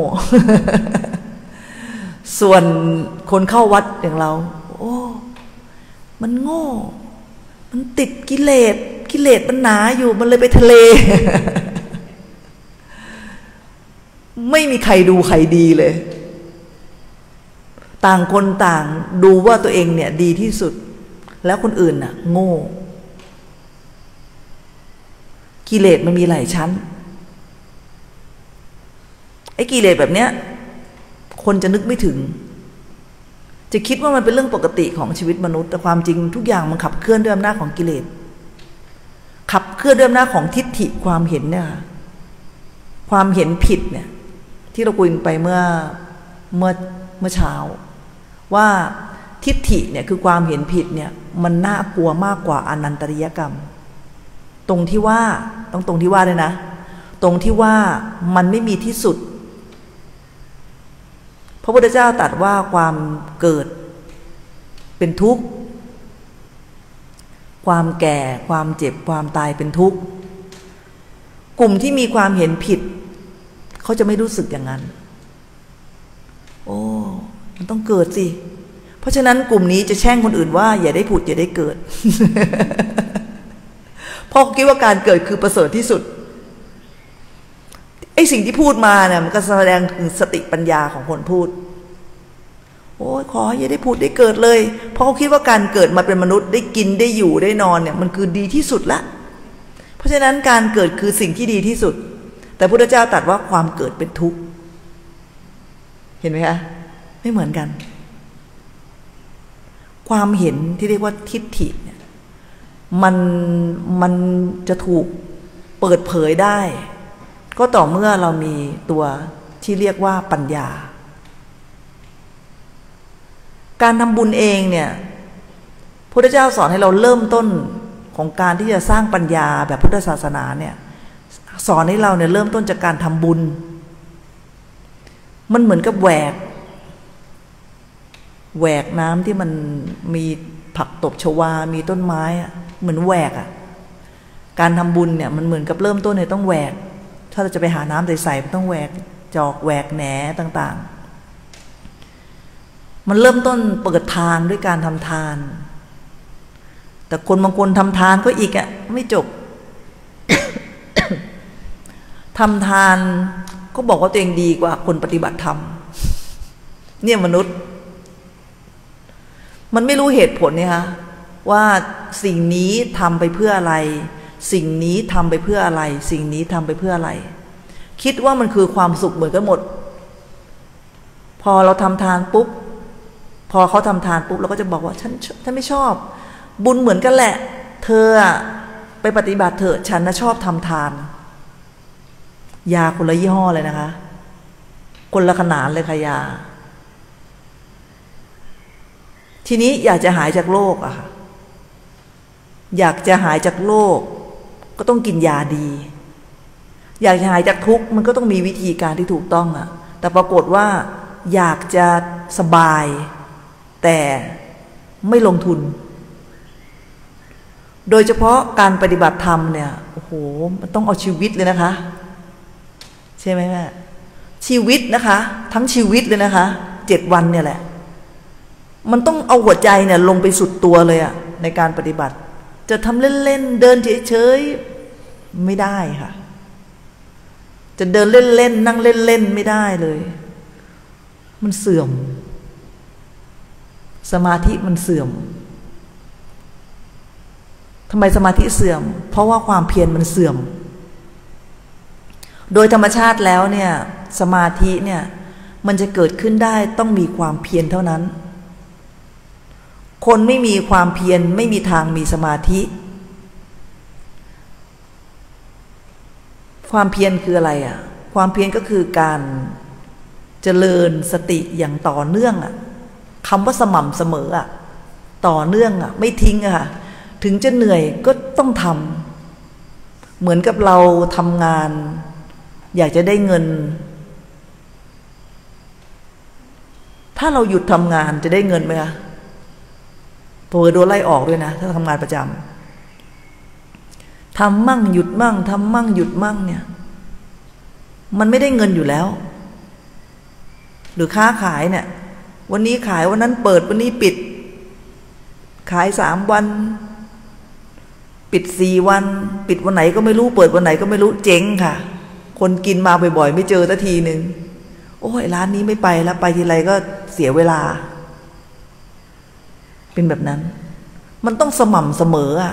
ส่วนคนเข้าวัดอย่างเราโอ้มันโง่มันติดกิเลสกิเลสมันหนาอยู่มันเลยไปทะเล ไม่มีใครดูใครดีเลยต่างคนต่างดูว่าตัวเองเนี่ยดีที่สุดแล้วคนอื่นน่ะโง่กิเลสมันมีหลายชั้นไอ้กิเลสแบบเนี้ยคนจะนึกไม่ถึงจะคิดว่ามันเป็นเรื่องปกติของชีวิตมนุษย์แต่ความจริงทุกอย่างมันขับเคลื่อนด้วยอำนาจของกิเลสขับเคลื่อนด้วยอำนาจของทิฏฐิความเห็นเนี่ยความเห็นผิดเนี่ยที่เราคุยไปเมื่อเมื่อเมื่อเช้าว่าทิฏฐิเนี่ยคือความเห็นผิดเนี่ยมันน่ากลัวมากกว่าอนันตริยกรรมตรงที่ว่าต้องตรงที่ว่าเลยนะตรงที่ว่ามันไม่มีที่สุดพระพุทธเจ้าตรัสว่าความเกิดเป็นทุกข์ความแก่ความเจ็บความตายเป็นทุกข์กลุ่มที่มีความเห็นผิดเขาจะไม่รู้สึกอย่างนั้นโอ้มันต้องเกิดสิเพราะฉะนั้นกลุ่มนี้จะแช่งคนอื่นว่าอย่าได้ผุดอย่าได้เกิด เพราะคิดว่าการเกิดคือประเสริฐที่สุดไอ้สิ่งที่พูดมาเนี่ยมันก็แสดงถึงสติปัญญาของคนพูดโอ้ยขออย่าได้ผุดได้เกิดเลยเพราะเขาคิดว่าการเกิดมาเป็นมนุษย์ได้กินได้อยู่ได้นอนเนี่ยมันคือดีที่สุดละเพราะฉะนั้นการเกิดคือสิ่งที่ดีที่สุดแต่พระพุทธเจ้าตรัสว่าความเกิดเป็นทุกข์เห็นไหมคะไม่เหมือนกันความเห็นที่เรียกว่าทิฏฐิเนี่ยมันมันจะถูกเปิดเผยได้ก็ต่อเมื่อเรามีตัวที่เรียกว่าปัญญาการทำบุญเองเนี่ยพระพุทธเจ้าสอนให้เราเริ่มต้นของการที่จะสร้างปัญญาแบบพุทธศาสนาเนี่ยสอนให้เราเนี่ยเริ่มต้นจากการทำบุญมันเหมือนกับแหวกแหวกน้ำที่มันมีผักตบชวามีต้นไม้อะเหมือนแหวกอ่ะการทำบุญเนี่ยมันเหมือนกับเริ่มต้นเนี่ยต้องแหวกถ้าเราจะไปหาน้ำใสๆมันต้องแหวกจอกแหวกแหนต่างๆมันเริ่มต้นเปิดทางด้วยการทำทานแต่คนบางคนทำทานก็อีกอ่ะไม่จบ ทำทานก็บอกว่าตัวเองดีกว่าคนปฏิบัติธรรมเนี่ยมนุษย์มันไม่รู้เหตุผลเนี่ยฮะว่าสิ่งนี้ทำไปเพื่ออะไรสิ่งนี้ทำไปเพื่ออะไรสิ่งนี้ทำไปเพื่ออะไรคิดว่ามันคือความสุขเหมือนกันหมดพอเราทำทานปุ๊บพอเขาทำทานปุ๊บเราก็จะบอกว่าฉันฉันไม่ชอบบุญเหมือนกันแหละเธอไปปฏิบัติเถอะฉันน่ะชอบทำทานยาคนละยี่ห้อเลยนะคะคนละขนาดเลยค่ะยาทีนี้อยากจะหายจากโรคอะค่ะอยากจะหายจากโรคก็ต้องกินยาดี อยากจะหายจากทุกข์มันก็ต้องมีวิธีการที่ถูกต้องอะแต่ปรากฏว่าอยากจะสบายแต่ไม่ลงทุนโดยเฉพาะการปฏิบัติธรรมเนี่ยโอ้โหมันต้องเอาชีวิตเลยนะคะใช่ไหมแม่ชีวิตนะคะทั้งชีวิตเลยนะคะเจ็ดวันเนี่ยแหละมันต้องเอาหัวใจเนี่ยลงไปสุดตัวเลยอะในการปฏิบัติจะทำเล่นๆเดินเฉยๆไม่ได้ค่ะจะเดินเล่นๆนั่งเล่นๆไม่ได้เลยมันเสื่อมสมาธิมันเสื่อมทำไมสมาธิเสื่อมเพราะว่าความเพียรมันเสื่อมโดยธรรมชาติแล้วเนี่ยสมาธิเนี่ยมันจะเกิดขึ้นได้ต้องมีความเพียรเท่านั้นคนไม่มีความเพียรไม่มีทางมีสมาธิความเพียรคืออะไรอ่ะความเพียรก็คือการเจริญสติอย่างต่อเนื่องอ่ะคำว่าสม่ำเสมออ่ะต่อเนื่องอ่ะไม่ทิ้งอ่ะถึงจะเหนื่อยก็ต้องทำเหมือนกับเราทำงานอยากจะได้เงินถ้าเราหยุดทำงานจะได้เงินไหมคะเผื่อโดนไล่ออกด้วยนะถ้าทำงานประจำทำมั่งหยุดมั่งทำมั่งหยุดมั่งเนี่ยมันไม่ได้เงินอยู่แล้วหรือค้าขายเนี่ยวันนี้ขายวันนั้นเปิดวันนี้ปิดขายสามวันปิดสี่วันปิดวันไหนก็ไม่รู้เปิดวันไหนก็ไม่รู้เจ๊งค่ะคนกินมาบ่อยๆไม่เจอสักทีหนึ่งโอ้ยร้านนี้ไม่ไปแล้วไปทีไรก็เสียเวลาเป็นแบบนั้นมันต้องสม่ำเสมออะ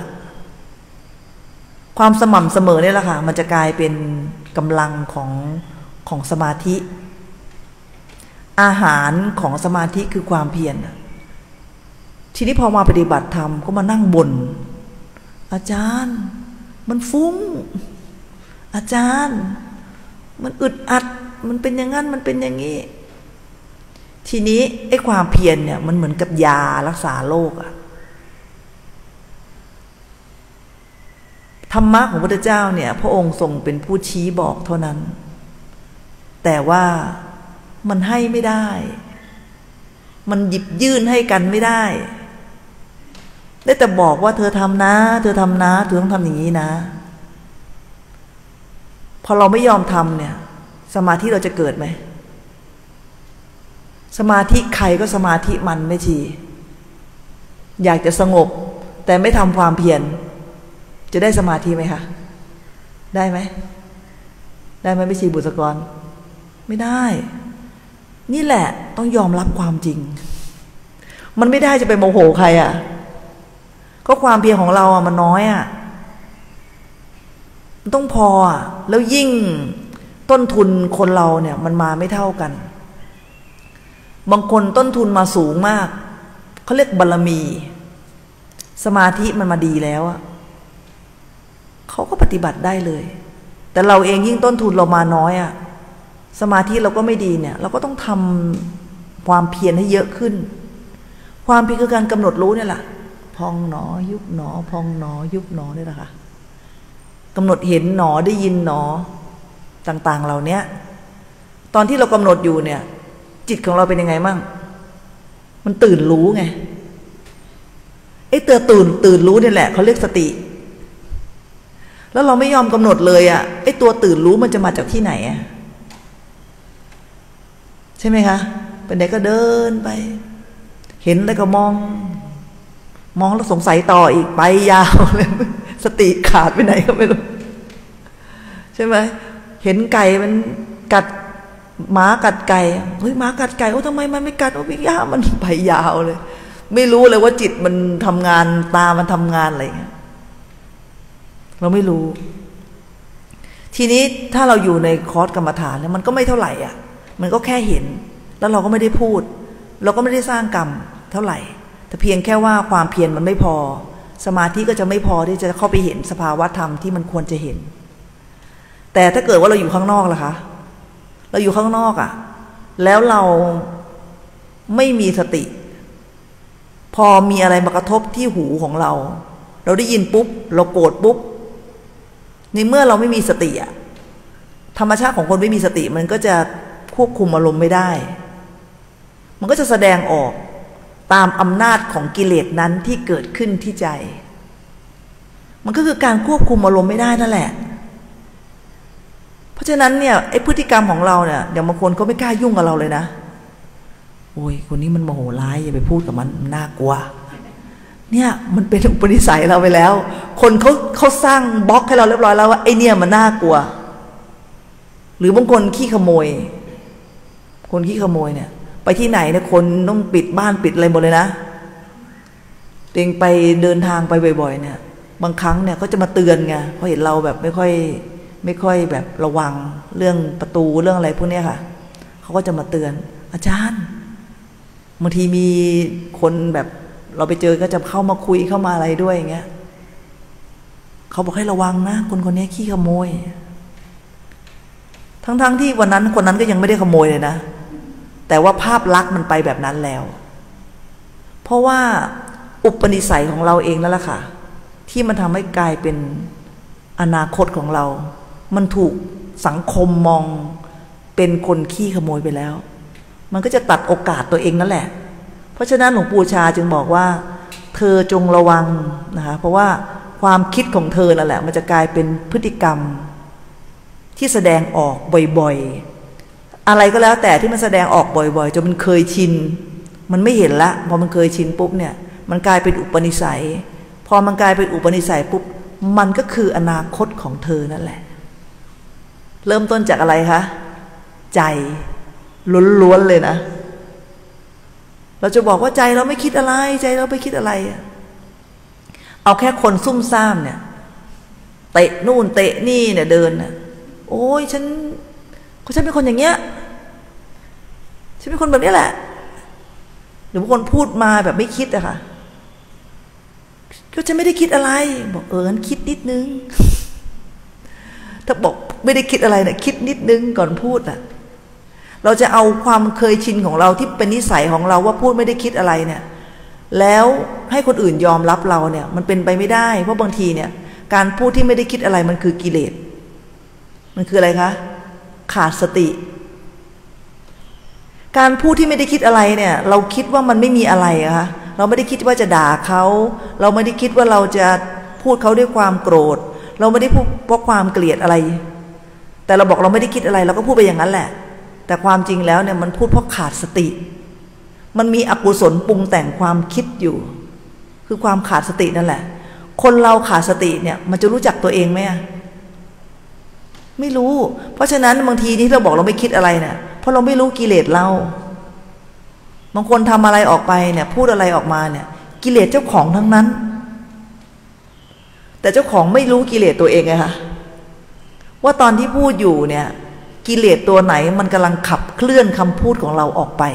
ความสม่ำเสมอเนี่ยแหละค่ะมันจะกลายเป็นกำลังของของสมาธิอาหารของสมาธิคือความเพียรทีนี้พอมาปฏิบัติธรรมก็มานั่งบ่นอาจารย์มันฟุ้งอาจารย์มันอึดอัดมันเป็นอย่างนั้นมันเป็นอย่างนี้ทีนี้ไอ้ความเพียรเนี่ยมันเหมือนกับยารักษาโรคอะธรรมะของพระพุทธเจ้าเนี่ยพระองค์ทรงเป็นผู้ชี้บอกเท่านั้นแต่ว่ามันให้ไม่ได้มันหยิบยื่นให้กันไม่ได้ได้แต่บอกว่าเธอทำนะเธอทำนะเธอต้องทำอย่างนี้นะพอเราไม่ยอมทำเนี่ยสมาธิเราจะเกิดไหมสมาธิใครก็สมาธิมันไม่ทีอยากจะสงบแต่ไม่ทำความเพียรจะได้สมาธิไหมคะได้ไหมได้ไหมไม่ชีบุษกรไม่ได้นี่แหละต้องยอมรับความจริงมันไม่ได้จะไปโมโหใครอ่ะก็ความเพียรของเราอ่ะมันน้อยอ่ะมันต้องพออ่ะแล้วยิ่งต้นทุนคนเราเนี่ยมันมาไม่เท่ากันบางคนต้นทุนมาสูงมากเขาเรียกบารมีสมาธิมันมาดีแล้วอ่ะเขาก็ปฏิบัติได้เลยแต่เราเองยิ่งต้นทุนเรามาน้อยอ่ะสมาธิเราก็ไม่ดีเนี่ยเราก็ต้องทำความเพียรให้เยอะขึ้นความเพียรคือการกำหนดรู้เนี่ยแหละพองหนอยุบหนอพองหนอยุบหนอนี่แหละค่ะกำหนดเห็นหนอได้ยินหนอต่างๆเหล่านี้ตอนที่เรากำหนดอยู่เนี่ยจิตของเราเป็นยังไงมั่งมันตื่นรู้ไงไอ้เตือตื่นตื่นรู้เนี่ยแหละเขาเรียกสติแล้วเราไม่ยอมกำหนดเลยอ่ะไอ้ตัวตื่นรู้มันจะมาจากที่ไหนอ่ะใช่ไหมคะเป็นไหนก็เดินไปเห็นแล้วก็มองมองแล้วสงสัยต่ออีกไปยาวเลยสติขาดไปไหนก็ไม่รู้ใช่ไหมเห็นไก่มันกัดหมากัดไก่เฮ้ยหมากัดไก่โอ้ทำไมมันไม่กัดโอ้พี่ย่ามันไปยาวเลยไม่รู้เลยว่าจิตมันทำงานตามันทำงานอะไรเงี้ยเราไม่รู้ทีนี้ถ้าเราอยู่ในคอร์สกรรมฐานเนี่ยมันก็ไม่เท่าไหร่อ่ะมันก็แค่เห็นแล้วเราก็ไม่ได้พูดเราก็ไม่ได้สร้างกรรมเท่าไหร่แต่เพียงแค่ว่าความเพียรมันไม่พอสมาธิก็จะไม่พอที่จะเข้าไปเห็นสภาวะธรรมที่มันควรจะเห็นแต่ถ้าเกิดว่าเราอยู่ข้างนอกล่ะคะเราอยู่ข้างนอกอ่ะแล้วเราไม่มีสติพอมีอะไรมากระทบที่หูของเราเราได้ยินปุ๊บเราโกรธปุ๊บในเมื่อเราไม่มีสติอะธรรมชาติของคนไม่มีสติมันก็จะควบคุมอารมณ์ไม่ได้มันก็จะแสดงออกตามอำนาจของกิเลสนั้นที่เกิดขึ้นที่ใจมันก็คือการควบคุมอารมณ์ไม่ได้นั่นแหละเพราะฉะนั้นเนี่ยไอ้พฤติกรรมของเราเนี่ยเดี๋ยวบางคนเขาไม่กล้ายุ่งกับเราเลยนะโอ้ยคนนี้มันโมโหร้ายอย่าไปพูดกับมันน่ากลัวเนี่ยมันเป็นอุปนิสัยเราไปแล้วคนเขาเขาสร้างบล็อกให้เราเรียบร้อยแล้วว่าไอ้เนี่ยมันน่ากลัวหรือบางคนขี้ขโมยคนขี้ขโมยเนี่ยไปที่ไหนเนี่ยคนต้องปิดบ้านปิดอะไรหมดเลยนะเองไปเดินทางไปบ่อยๆเนี่ยบางครั้งเนี่ยเขาจะมาเตือนไงเขาเห็นเราแบบไม่ค่อยไม่ค่อยแบบระวังเรื่องประตูเรื่องอะไรพวกนี้ค่ะเขาก็จะมาเตือนอาจารย์บางทีมีคนแบบเราไปเจอก็จะเข้ามาคุยเข้ามาอะไรด้วยอย่างเงี้ยเขาบอกให้ระวังนะคนคนนี้ขี้ขโมยทั้งๆ ท, ที่วันนั้นคนนั้นก็ยังไม่ได้ขโมยเลยนะแต่ว่าภาพลักษณ์มันไปแบบนั้นแล้วเพราะว่าอุปนิสัยของเราเองนั่นแหละค่ะที่มันทำให้กลายเป็นอนาคตของเรามันถูกสังคมมองเป็นคนขี้ขโมยไปแล้วมันก็จะตัดโอกาสตัวเองนั่นแหละเพราะฉะนั้นหลวงปู่ชาจึงบอกว่าเธอจงระวังนะคะเพราะว่าความคิดของเธอนั่นแหละมันจะกลายเป็นพฤติกรรมที่แสดงออกบ่อยๆอะไรก็แล้วแต่ที่มันแสดงออกบ่อยๆจนมันเคยชินมันไม่เห็นละพอมันเคยชินปุ๊บเนี่ยมันกลายเป็นอุปนิสัยพอมันกลายเป็นอุปนิสัยปุ๊บมันก็คืออนาคตของเธอนั่นแหละเริ่มต้นจากอะไรคะใจล้วนๆเลยนะเราจะบอกว่าใจเราไม่คิดอะไรใจเราไม่คิดอะไรเอาแค่คนซุ่มซ่ามเนี่ยเตะนู่นเตะนี่เนี่ยเดินน่ะโอ้ยฉันก็ฉันเป็นคนอย่างเงี้ยฉันเป็นคนแบบนี้แหละหรือบางคนพูดมาแบบไม่คิดอะค่ะก็ฉันไม่ได้คิดอะไรบอกเอองั้นคิดนิดนึงถ้าบอกไม่ได้คิดอะไรเนี่ยคิดนิดนึงก่อนพูดอะเราจะเอาความเคยชินของเราที่เป็นนิสัยของเราว่าพูดไม่ได้คิดอะไรเนี่ยแล้วให้คนอื่นยอมรับเราเนี่ยมันเป็นไปไม่ได้เพราะบางทีเนี่ยการพูดที่ไม่ได้คิดอะไรมันคือกิเลสมันคืออะไรคะขาดสติการพูดที่ไม่ได้คิดอะไรเนี่ยเราคิดว่ามันไม่มีอะไรอะคะเราไม่ได้คิดว่าจะด่าเขาเราไม่ได้คิดว่าเราจะพูดเขาด้วยความโกรธเราไม่ได้พูดเพราะความเกลียดอะไรแต่เราบอกเราไม่ได้คิดอะไรเราก็พูดไปอย่างนั้นแหละแต่ความจริงแล้วเนี่ยมันพูดเพราะขาดสติมันมีอกุศลปรุงแต่งความคิดอยู่คือความขาดสตินั่นแหละคนเราขาดสติเนี่ยมันจะรู้จักตัวเองไหมไม่รู้เพราะฉะนั้นบางทีที่เราบอกเราไม่คิดอะไรเนี่ยเพราะเราไม่รู้กิเลสเราบางคนทำอะไรออกไปเนี่ยพูดอะไรออกมาเนี่ยกิเลสเจ้าของทั้งนั้นแต่เจ้าของไม่รู้กิเลสตัวเองไงคะว่าตอนที่พูดอยู่เนี่ยกิเลสตัวไหนมันกำลังขับเคลื่อนคำพูดของเราออกไป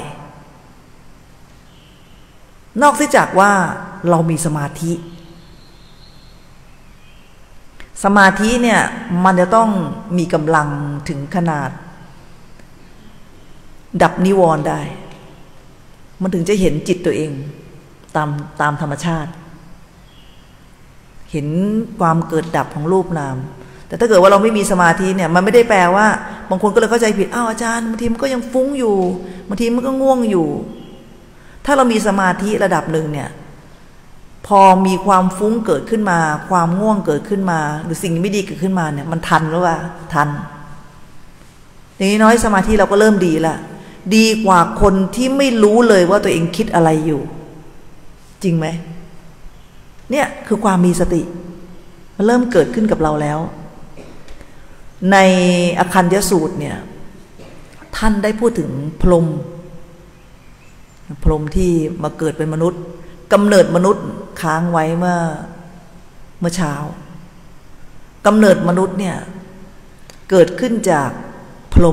นอกจากว่าเรามีสมาธิสมาธิเนี่ยมันจะต้องมีกำลังถึงขนาดดับนิวรณ์ได้มันถึงจะเห็นจิตตัวเองตามตามธรรมชาติเห็นความเกิดดับของรูปนามแต่ถ้าเกิดว่าเราไม่มีสมาธิเนี่ยมันไม่ได้แปลว่าบางคนก็เลยเข้าใจผิดอ้าวอาจารย์บางทีมันก็ยังฟุ้งอยู่บางทีมันก็ง่วงอยู่ถ้าเรามีสมาธิระดับหนึ่งเนี่ยพอมีความฟุ้งเกิดขึ้นมาความง่วงเกิดขึ้นมาหรือสิ่งไม่ดีเกิดขึ้นมาเนี่ยมันทันหรือเปล่าทันอย่างน้อยสมาธิเราก็เริ่มดีละดีกว่าคนที่ไม่รู้เลยว่าตัวเองคิดอะไรอยู่จริงไหมเนี่ยคือความมีสติมันเริ่มเกิดขึ้นกับเราแล้วในอคัญญสูตรเนี่ยท่านได้พูดถึงพรหมพรหมที่มาเกิดเป็นมนุษย์กำเนิดมนุษย์ค้างไว้เมื่อเมื่อเช้ากำเนิดมนุษย์เนี่ยเกิดขึ้นจากพรหม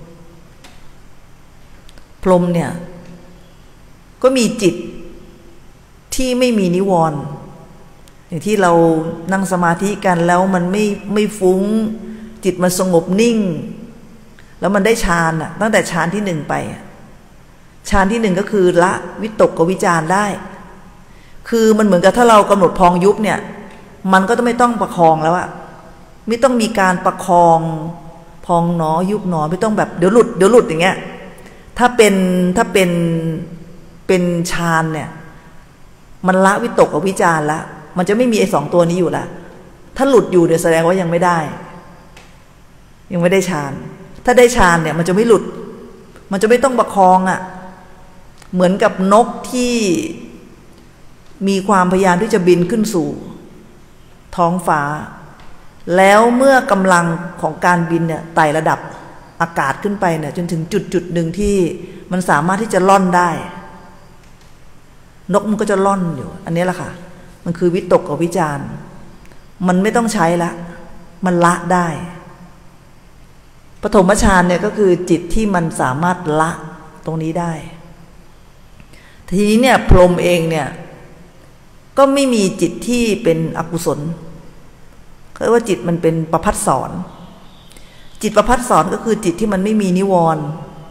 พรหมเนี่ยก็มีจิตที่ไม่มีนิวรณ์อย่างที่เรานั่งสมาธิกันแล้วมันไม่ไม่ฟุ้งจิตมันสงบนิ่งแล้วมันได้ฌานอ่ะตั้งแต่ฌานที่หนึ่งไปฌานที่หนึ่งก็คือละวิตกกับวิจารได้คือมันเหมือนกับถ้าเรากำหนดพองยุบเนี่ยมันก็ต้องไม่ต้องประคองแล้วอะไม่ต้องมีการประคองพองหนอยุบหนอไม่ต้องแบบเดี๋ยวหลุดเดี๋ยวหลุดอย่างเงี้ยถ้าเป็นถ้าเป็นเป็นฌานเนี่ยมันละวิตกกับวิจารละมันจะไม่มีไอ้สองตัวนี้อยู่ละถ้าหลุดอยู่เนี่ยแสดงว่ายังไม่ได้ยังไม่ได้ฌานถ้าได้ฌานเนี่ยมันจะไม่หลุดมันจะไม่ต้องประคองอะเหมือนกับนกที่มีความพยายามที่จะบินขึ้นสู่ท้องฟ้าแล้วเมื่อกำลังของการบินเนี่ยไต่ระดับอากาศขึ้นไปเนี่ยจนถึงจุดจุดหนึ่งที่มันสามารถที่จะล่อนได้นกมันก็จะล่อนอยู่อันนี้แหละค่ะมันคือวิตกกับวิจารมันไม่ต้องใช้ละมันละได้ปฐมฌานเนี่ยก็คือจิตที่มันสามารถละตรงนี้ได้ทีนี้เนี่ยพรหมเองเนี่ยก็ไม่มีจิตที่เป็นอกุศลเขาเรียกว่าจิตมันเป็นประภัสสรจิตประภัสสรก็คือจิตที่มันไม่มีนิวรณ์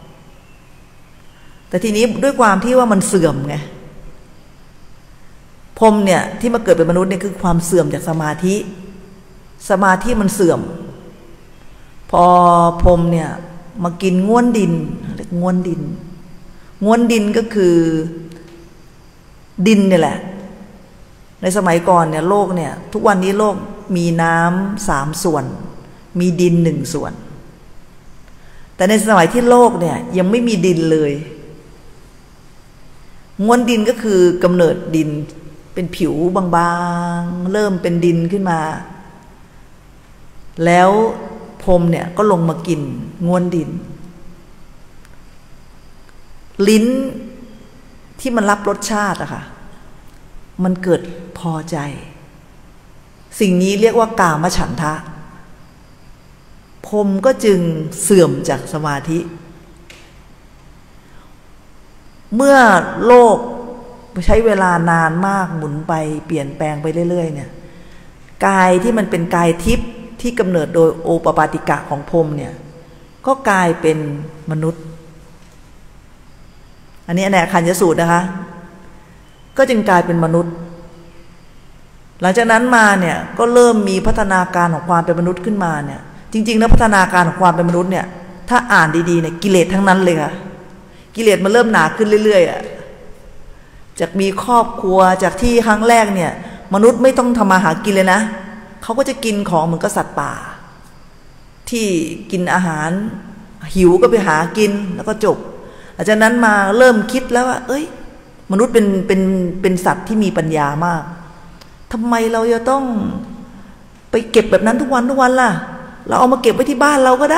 แต่ทีนี้ด้วยความที่ว่ามันเสื่อมไงพรหมเนี่ยที่มาเกิดเป็นมนุษย์เนี่ยคือความเสื่อมจากสมาธิสมาธิมันเสื่อมพอพรหมเนี่ยมากินง่วนดินเรียกง่วนดินง่วนดินก็คือดินเนี่ยแหละในสมัยก่อนเนี่ยโลกเนี่ยทุกวันนี้โลกมีน้ำสามส่วนมีดินหนึ่งส่วนแต่ในสมัยที่โลกเนี่ยยังไม่มีดินเลยง่วนดินก็คือกำเนิดดินเป็นผิวบางๆเริ่มเป็นดินขึ้นมาแล้วพรหมเนี่ยก็ลงมากินง่วนดินลิ้นที่มันรับรสชาติอะค่ะมันเกิดพอใจสิ่งนี้เรียกว่ากามฉันทะพรหมก็จึงเสื่อมจากสมาธิเมื่อโลกใช้เวลานานมากหมุนไปเปลี่ยนแปลงไปเรื่อยๆเนี่ยกายที่มันเป็นกายทิพย์ที่กำเนิดโดยโอปปาติกะของพรหมเนี่ยก็กลายเป็นมนุษย์อันนี้อเนกขันธสูตรนะคะก็จึงกลายเป็นมนุษย์หลังจากนั้นมาเนี่ยก็เริ่มมีพัฒนาการของความเป็นมนุษย์ขึ้นมาเนี่ยจริงๆแล้วพัฒนาการของความเป็นมนุษย์เนี่ยถ้าอ่านดีๆเนี่ยกิเลสทั้งนั้นเลยค่ะกิเลสมันเริ่มหนาขึ้นเรื่อยๆอ่ะจากมีครอบครัวจากที่ครั้งแรกเนี่ยมนุษย์ไม่ต้องทำมาหากินเลยนะเขาก็จะกินของเหมือนกับสัตว์ป่าที่กินอาหารหิวก็ไปหากินแล้วก็จบหลังจากนั้นมาเริ่มคิดแล้วว่าเอ้ยมนุษย์เป็นเป็นเป็นสัตว์ที่มีปัญญามากทำไมเราจะต้องไปเก็บแบบนั้นทุกวันทุกวันล่ะเราเอามาเก็บไว้ที่บ้านเราก็ได้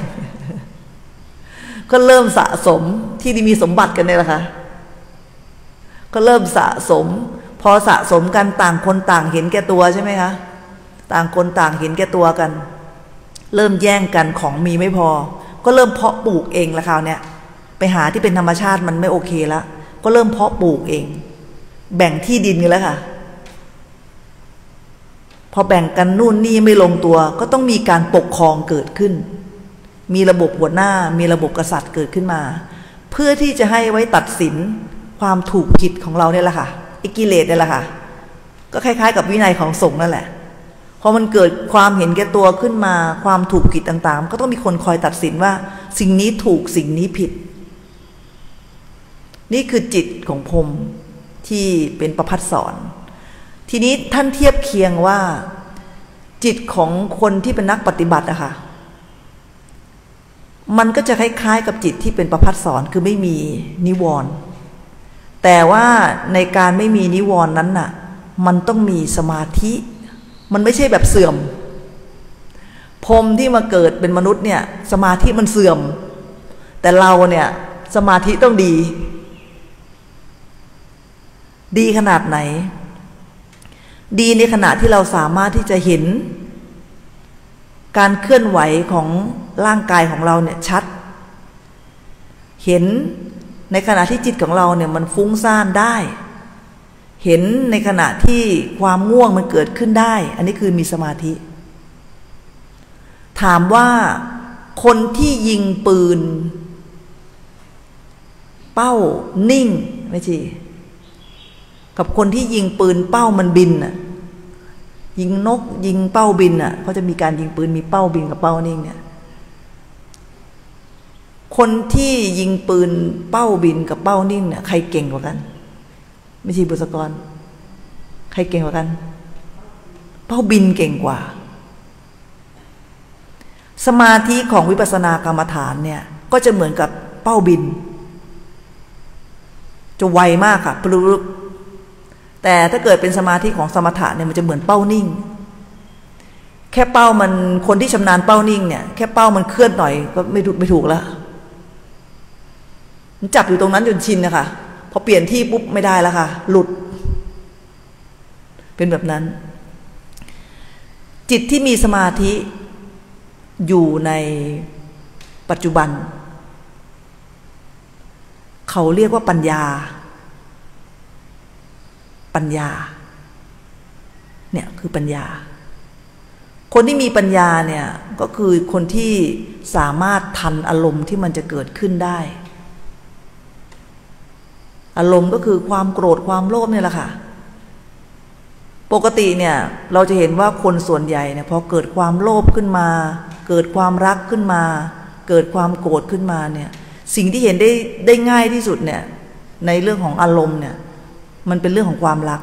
ก็เริ่มสะสมที่มีสมบัติกันเนี่ยแหละค่ะก็เริ่มสะสมพอสะสมกันต่างคนต่างเห็นแก่ตัวใช่ไหมคะต่างคนต่างเห็นแก่ตัวกันเริ่มแย่งกันของมีไม่พอก็เริ่มเพาะปลูกเองละคราวเนี้ยไปหาที่เป็นธรรมชาติมันไม่โอเคแล้วก็เริ่มเพาะปลูกเองแบ่งที่ดินกันแล้วค่ะพอแบ่งกันนู่นนี่ไม่ลงตัวก็ต้องมีการปกครองเกิดขึ้นมีระบบหัวหน้ามีระบบกษัตริย์เกิดขึ้นมาเพื่อที่จะให้ไว้ตัดสินความถูกผิดของเราเนี่ยแหละค่ะไอ้กิเลสเนี่ยแหละค่ะก็คล้ายๆกับวินัยของสงฆ์นั่นแหละพอมันเกิดความเห็นแก่ตัวขึ้นมาความถูกผิดต่างๆก็ต้องมีคนคอยตัดสินว่าสิ่งนี้ถูกสิ่งนี้ผิดนี่คือจิตของพรหมที่เป็นประภัสสรทีนี้ท่านเทียบเคียงว่าจิตของคนที่เป็นนักปฏิบัติอะค่ะมันก็จะคล้ายๆกับจิตที่เป็นประภัสสรคือไม่มีนิวรณ์แต่ว่าในการไม่มีนิวรณ์นั้นน่ะมันต้องมีสมาธิมันไม่ใช่แบบเสื่อมพรหมที่มาเกิดเป็นมนุษย์เนี่ยสมาธิมันเสื่อมแต่เราเนี่ยสมาธิต้องดีดีขนาดไหนดีในขณะที่เราสามารถที่จะเห็นการเคลื่อนไหวของร่างกายของเราเนี่ยชัดเห็นในขณะที่จิตของเราเนี่ยมันฟุ้งซ่านได้เห็นในขณะที่ความง่วงมันเกิดขึ้นได้อันนี้คือมีสมาธิถามว่าคนที่ยิงปืนเป้านิ่งไม่ใช่กับคนที่ยิงปืนเป้ามันบินน่ะยิงนกยิงเป้าบินน่ะเขาจะมีการยิงปืนมีเป้าบินกับเป้านิ่งเนี่ยคนที่ยิงปืนเป้าบินกับเป้านิ่งเนี่ยใครเก่งกว่ากันไม่ใช่บุษกรใครเก่งกว่ากันเป้าบินเก่งกว่าสมาธิของวิปัสสนากรรมฐานเนี่ยก็จะเหมือนกับเป้าบินจะไวมากค่ะปลุกแต่ถ้าเกิดเป็นสมาธิของสมถะเนี่ยมันจะเหมือนเป้านิ่งแค่เป้ามันคนที่ชำนาญเป้านิ่งเนี่ยแค่เป้ามันเคลื่อนหน่อยก็ไม่ถูกไม่ถูกแล้วมันจับอยู่ตรงนั้นจนชินนะคะพอเปลี่ยนที่ปุ๊บไม่ได้แล้วค่ะหลุดเป็นแบบนั้นจิตที่มีสมาธิอยู่ในปัจจุบันเขาเรียกว่าปัญญาปัญญาเนี่ยคือปัญญาคนที่มีปัญญาเนี่ยก็คือคนที่สามารถทันอารมณ์ที่มันจะเกิดขึ้นได้อารมณ์ก็คือความโกรธความโลภเนี่ยแหละค่ะปกติเนี่ยเราจะเห็นว่าคนส่วนใหญ่เนี่ยพอเกิดความโลภขึ้นมาเกิดความรักขึ้นมาเกิดความโกรธขึ้นมาเนี่ยสิ่งที่เห็นได้ได้ง่ายที่สุดเนี่ยในเรื่องของอารมณ์เนี่ยมันเป็นเรื่องของความรัก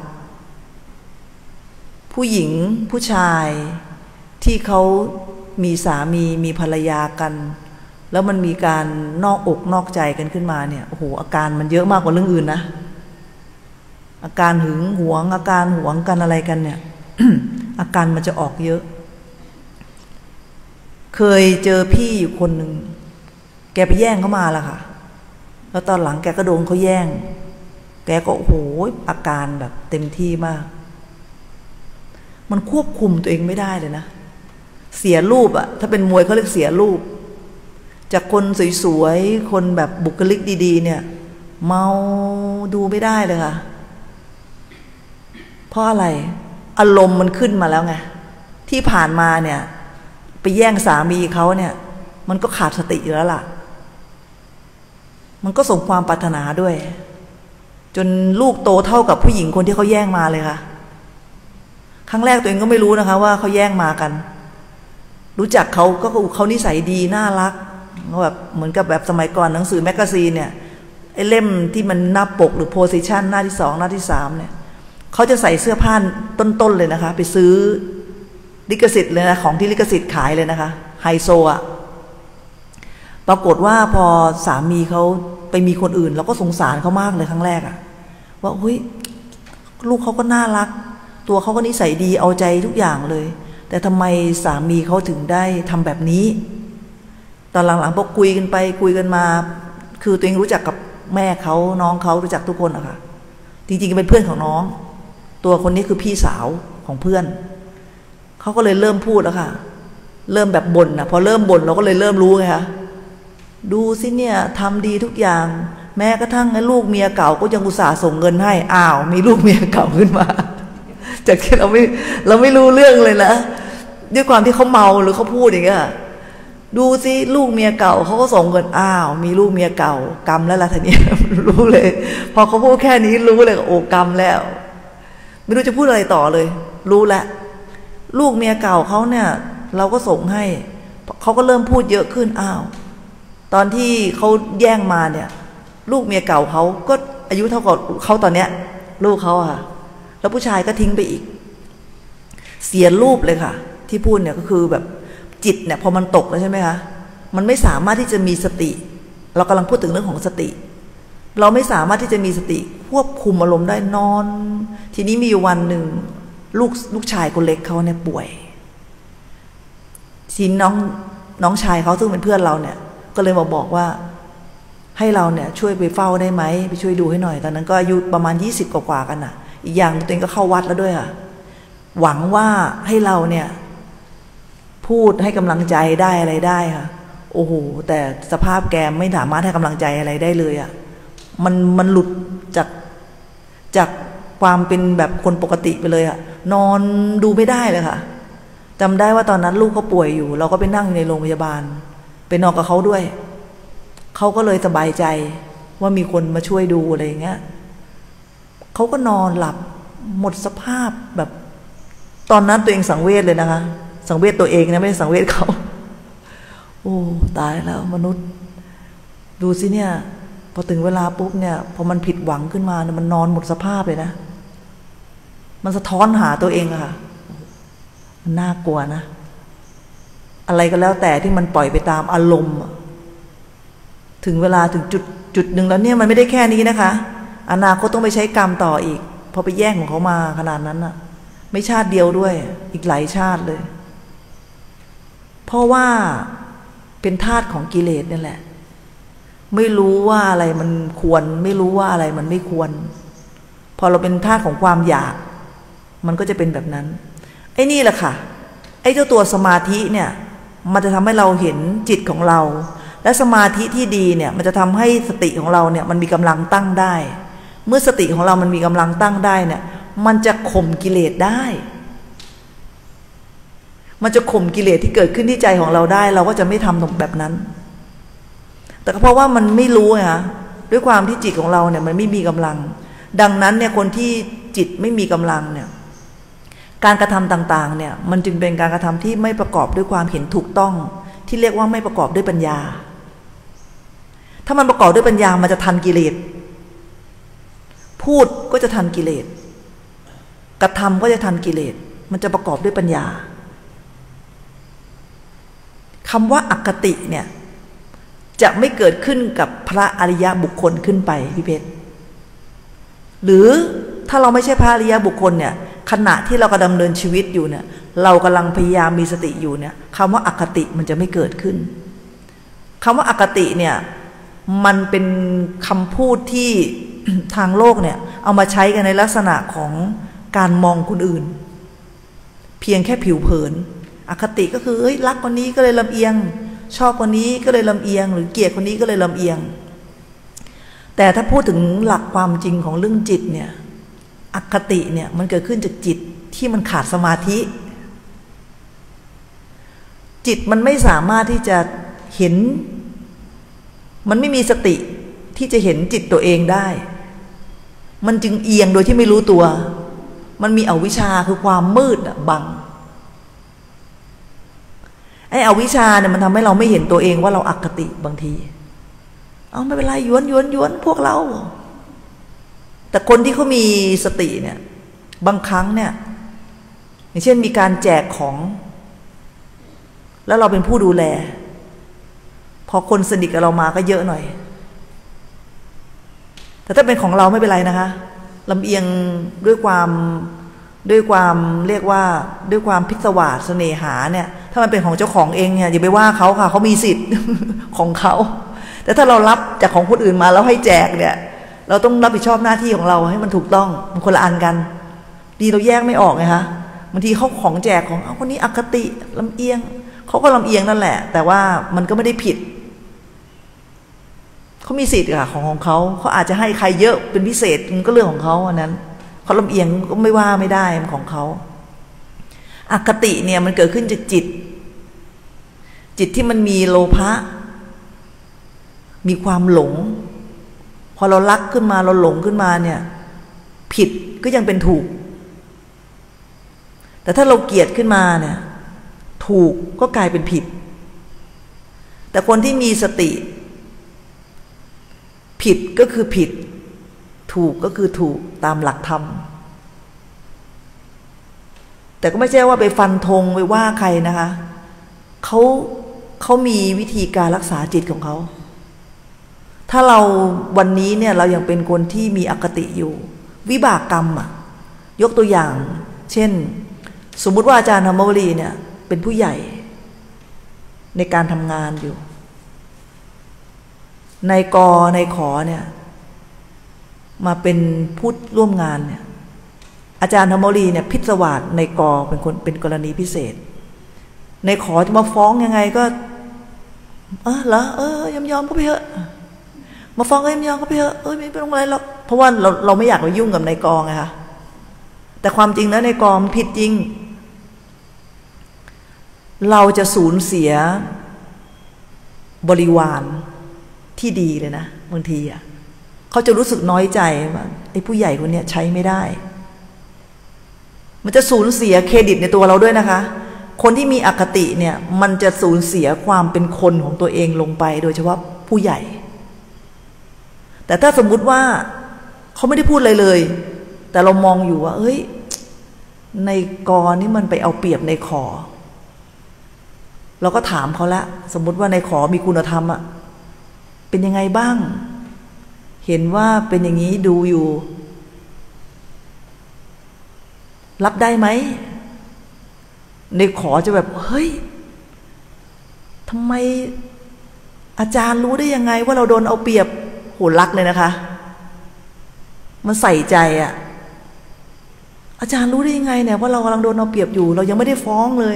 ผู้หญิงผู้ชายที่เขามีสามีมีภรรยากันแล้วมันมีการนอกอกนอกใจกันขึ้นมาเนี่ยโอ้โหอาการมันเยอะมากกว่าเรื่องอื่นนะอาการหึงหวงอาการหวงกันอะไรกันเนี่ย อาการมันจะออกเยอะเคยเจอพี่อยู่คนหนึ่งแกไปแย่งเขามาแล้วค่ะแล้วตอนหลังแกก็โดนเขาแย่งแกก็โอ้โหอาการแบบเต็มที่มากมันควบคุมตัวเองไม่ได้เลยนะเสียรูปอะถ้าเป็นมวยเขาเรียกเสียรูปจากคนสวยๆคนแบบบุคลิกดีๆเนี่ยเมาดูไม่ได้เลยค่ะเพราะอะไรอารมณ์มันขึ้นมาแล้วไงที่ผ่านมาเนี่ยไปแย่งสามีเขาเนี่ยมันก็ขาดสติอยู่แล้วล่ะมันก็ส่งความปรารถนาด้วยจนลูกโตเท่ากับผู้หญิงคนที่เขาแย่งมาเลยค่ะครั้งแรกตัวเองก็ไม่รู้นะคะว่าเขาแย่งมากันรู้จักเขาก็เขานิสัยดีน่ารักแบบเหมือนกับแบบสมัยก่อนหนังสือแมกกาซีนเนี่ยไอ้เล่มที่มันหน้าปกหรือโพสิชันหน้าที่สองหน้าที่สามเนี่ยเขาจะใส่เสื้อผ้าต้นๆเลยนะคะไปซื้อลิขสิทธิ์เลยนะของที่ลิขสิทธิ์ขายเลยนะคะไฮโซอ่ะปรากฏว่าพอสามีเขาไปมีคนอื่นเราก็สงสารเขามากเลยครั้งแรกอ่ะว่าเฮ้ยลูกเขาก็น่ารักตัวเขาก็นิสัยดีเอาใจทุกอย่างเลยแต่ทำไมสามีเขาถึงได้ทำแบบนี้ตอนหลังๆพอคุยกันไปคุยกันมาคือตัวเองรู้จักกับแม่เขาน้องเขารู้จักทุกคนอะค่ะจริงๆเป็นเพื่อนของน้องตัวคนนี้คือพี่สาวของเพื่อนเขาก็เลยเริ่มพูดแล้วค่ะเริ่มแบบบ่นนะพอเริ่มบ่นเราก็เลยเริ่มรู้ไงคะดูสิเนี่ยทำดีทุกอย่างแม้กระทั่งลูกเมียเก่าก็ยังอุตส่าห์ส่งเงินให้อ้าวมีลูกเมียเก่าขึ้นมาจากที่เราไม่เราไม่รู้เรื่องเลยนะด้วยความที่เขาเมาหรือเขาพูดอย่างเงี้ยดูสิลูกเมียเก่าเขาก็ส่งเงินอ้าวมีลูกเมียเก่ากรรมแล้วล่ะทีนี้รู้เลยพอเขาพูดแค่นี้รู้เลยโอ้กรรมแล้วไม่รู้จะพูดอะไรต่อเลยรู้แล้วลูกเมียเก่าเขาเนี่ยเราก็ส่งให้เขาก็เริ่มพูดเยอะขึ้นอ้าวตอนที่เขาแย่งมาเนี่ยลูกเมียเก่าเขาก็อายุเท่ากับเขาตอนเนี้ยลูกเขาอะค่ะแล้วผู้ชายก็ทิ้งไปอีกเสียรูปเลยค่ะที่พูดเนี่ยก็คือแบบจิตเนี่ยพอมันตกแล้วใช่ไหมคะมันไม่สามารถที่จะมีสติเรากำลังพูดถึงเรื่องของสติเราไม่สามารถที่จะมีสติควบคุมอารมณ์ได้นอนทีนี้มีวันหนึ่งลูกลูกชายคนเล็กเขาเนี่ยป่วยทีน้องน้องชายเขาซึ่งเป็นเพื่อนเราเนี่ยก็เลยมาบอกว่าให้เราเนี่ยช่วยไปเฝ้าได้ไหมไปช่วยดูให้หน่อยตอนนั้นก็อายุประมาณยี่สิบกว่าๆกันน่ะอีกอย่างตัวเองก็เข้าวัดแล้วด้วยค่ะหวังว่าให้เราเนี่ยพูดให้กำลังใจได้อะไรได้ค่ะโอ้โหแต่สภาพแกไม่สามารถให้กำลังใจอะไรได้เลยอ่ะมันมันหลุดจากจากความเป็นแบบคนปกติไปเลยอ่ะนอนดูไม่ได้เลยค่ะจำได้ว่าตอนนั้นลูกเขาป่วยอยู่เราก็ไปนั่งอยู่ในโรงพยาบาลไปนอนกับเขาด้วยเขาก็เลยสบายใจว่ามีคนมาช่วยดูอะไรอย่างเงี้ยเขาก็นอนหลับหมดสภาพแบบตอนนั้นตัวเองสังเวชเลยนะคะสังเวชตัวเองนะไม่ได้สังเวชเขาโอ้ตายแล้วมนุษย์ดูสิเนี่ยพอถึงเวลาปุ๊บเนี่ยพอมันผิดหวังขึ้นมาเนี่ยมันนอนหมดสภาพเลยนะมันสะท้อนหาตัวเองอะค่ะมันน่ากลัวนะอะไรก็แล้วแต่ที่มันปล่อยไปตามอารมณ์ถึงเวลาถึงจุดจุดหนึ่งแล้วเนี่ยมันไม่ได้แค่นี้นะคะอนาคตต้องไปใช้กรรมต่ออีกพอไปแย่งของเขามาขนาดนั้นน่ะไม่ชาติเดียวด้วยอีกหลายชาติเลยเพราะว่าเป็นธาตุของกิเลสนี่แหละไม่รู้ว่าอะไรมันควรไม่รู้ว่าอะไรมันไม่ควรพอเราเป็นธาตุของความอยากมันก็จะเป็นแบบนั้นไอ้นี่แหละค่ะไอ้เจ้าตัวสมาธิเนี่ยมันจะทำให้เราเห็นจิตของเราและสมาธิที่ดีเนี่ยมันจะทำให้สติของเราเนี่ยมันมีกำลังตั้งได้เมื่อสติของเรามันมีกำลังตั้งได้เนี่ยมันจะข่มกิเลสได้มันจะข่มกิเลสที่เกิดขึ้นที่ใจของเราได้เราก็จะไม่ทำแบบนั้นแต่เพราะว่ามันไม่รู้ไงคะด้วยความที่จิตของเราเนี่ยมันไม่มีกำลังดังนั้นเนี่ยคนที่จิตไม่มีกำลังเนี่ยการกระทำต่างๆเนี่ยมันจึงเป็นการกระทำที่ไม่ประกอบด้วยความเห็นถูกต้องที่เรียกว่าไม่ประกอบด้วยปัญญาถ้ามันประกอบด้วยปัญญามันจะทันกิเลสพูดก็จะทันกิเลสกระทำก็จะทันกิเลสมันจะประกอบด้วยปัญญาคำว่าอคติเนี่ยจะไม่เกิดขึ้นกับพระอริยบุคคลขึ้นไปพี่เพชรหรือถ้าเราไม่ใช่พระอริยบุคคลเนี่ยขณะที่เรากำลังดำเนินชีวิตอยู่เนี่ยเรากำลังพยายามมีสติอยู่เนี่ยคำว่าอคติมันจะไม่เกิดขึ้นคำว่าอคติเนี่ยมันเป็นคำพูดที่ ทางโลกเนี่ยเอามาใช้กันในลักษณะของการมองคนอื่นเพียงแค่ผิวเผินอคติก็คือเอ้ยรักคนนี้ก็เลยลำเอียงชอบคนนี้ก็เลยลำเอียงหรือเกลียดคนนี้ก็เลยลำเอียงแต่ถ้าพูดถึงหลักความจริงของเรื่องจิตเนี่ยอคติเนี่ยมันเกิดขึ้นจากจิตที่มันขาดสมาธิจิตมันไม่สามารถที่จะเห็นมันไม่มีสติที่จะเห็นจิตตัวเองได้มันจึงเอียงโดยที่ไม่รู้ตัวมันมีอวิชชาคือความมืดบังไอ้อวิชชาเนี่ยมันทำให้เราไม่เห็นตัวเองว่าเราอคติบางทีเอาไม่เป็นไรย้วนย้วนย้วนพวกเราแต่คนที่เขามีสติเนี่ยบางครั้งเนี่ยอย่างเช่นมีการแจกของแล้วเราเป็นผู้ดูแลพอคนสนิทกับเรามาก็เยอะหน่อยแต่ถ้าเป็นของเราไม่เป็นไรนะคะลำเอียงด้วยความด้วยความเรียกว่าด้วยความพิศวาสเสน่หาเนี่ยถ้ามันเป็นของเจ้าของเองเนี่ยอย่าไปว่าเขาค่ะเขามีสิทธิ์ ของเขาแต่ถ้าเรารับจากของคนอื่นมาแล้วให้แจกเนี่ยเราต้องรับผิดชอบหน้าที่ของเราให้มันถูกต้องมันคนละอันกันดีเราแยกไม่ออกไงคะบางทีเขาของแจกของเอาคนนี้อคติลำเอียงเขาก็ลำเอียงนั่นแหละแต่ว่ามันก็ไม่ได้ผิดเขามีสิทธิ์ค่ะของของเขาเขาอาจจะให้ใครเยอะเป็นพิเศษมันก็เรื่องของเขาอันนั้นเขาลำเอียงก็ไม่ว่าไม่ได้มันของเขาอคติเนี่ยมันเกิดขึ้นจากจิตจิตที่มันมีโลภะมีความหลงพอเรารักขึ้นมาเราหลงขึ้นมาเนี่ยผิดก็ยังเป็นถูกแต่ถ้าเราเกลียดขึ้นมาเนี่ยถูกก็กลายเป็นผิดแต่คนที่มีสติผิดก็คือผิดถูกก็คือถูกตามหลักธรรมแต่ก็ไม่ใช่ว่าไปฟันธงไปว่าใครนะคะเขาเขามีวิธีการรักษาจิตของเขาถ้าเราวันนี้เนี่ยเรายังเป็นคนที่มีอคติอยู่วิบากกรรมอ่ะยกตัวอย่างเช่นสมมุติว่าอาจารย์ธรรมวลีเนี่ยเป็นผู้ใหญ่ในการทำงานอยู่ในกอในขอเนี่ยมาเป็นผู้ร่วมงานเนี่ยอาจารย์ธรรมวลีเนี่ยพิศวาสในกอเป็นคนเป็นกรณีพิเศษในขอจะมาฟ้องยังไงก็เออเหรอเออยอมยอมก็ไปเถอะมาฟ้องเอ้ยยอมก็ไปเถอะเออไม่เป็นไรหรอกเพราะว่าเราเราไม่อยากไปยุ่งกับในกอไงคะแต่ความจริงแล้วในกอมันผิดจริงเราจะสูญเสียบริวารที่ดีเลยนะบางทีอ่ะเขาจะรู้สึกน้อยใจว่าไอ้ผู้ใหญ่คนนี้ใช้ไม่ได้มันจะสูญเสียเครดิตในตัวเราด้วยนะคะคนที่มีอคติเนี่ยมันจะสูญเสียความเป็นคนของตัวเองลงไปโดยเฉพาะผู้ใหญ่แต่ถ้าสมมุติว่าเขาไม่ได้พูดอะไรเลยแต่เรามองอยู่ว่าเฮ้ยในกอนี่มันไปเอาเปรียบในขอเราก็ถามเขาละสมมุติว่าในขอมีคุณธรรมอะเป็นยังไงบ้างเห็นว่าเป็นอย่างนี้ดูอยู่รับได้ไหมในขอจะแบบเฮ้ยทำไมอาจารย์รู้ได้ยังไงว่าเราโดนเอาเปรียบโหรักเลยนะคะมันใส่ใจอะอาจารย์รู้ได้ยังไงเนี่ยว่าเรากำลังโดนเอาเปรียบอยู่เรายังไม่ได้ฟ้องเลย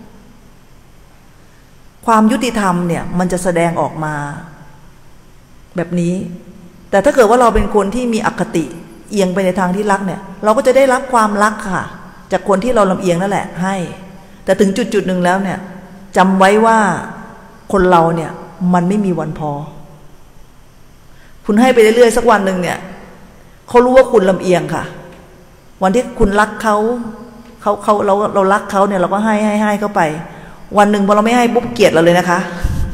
ความยุติธรรมเนี่ยมันจะแสดงออกมาแบบนี้แต่ถ้าเกิดว่าเราเป็นคนที่มีอคติเอียงไปในทางที่รักเนี่ยเราก็จะได้รับความรักค่ะจากคนที่เราลำเอียงนั่นแหละให้แต่ถึงจุดจุดหนึ่งแล้วเนี่ยจำไว้ว่าคนเราเนี่ยมันไม่มีวันพอคุณให้ไปเรื่อยๆสักวันหนึ่งเนี่ยเขารู้ว่าคุณลำเอียงค่ะวันที่คุณรักเขาเขาเขาเราเรารักเขาเนี่ยเราก็ให้ให้ให้เขาไปวันหนึ่งพอเราไม่ให้ปุ๊บเกลียดเราเลยนะคะ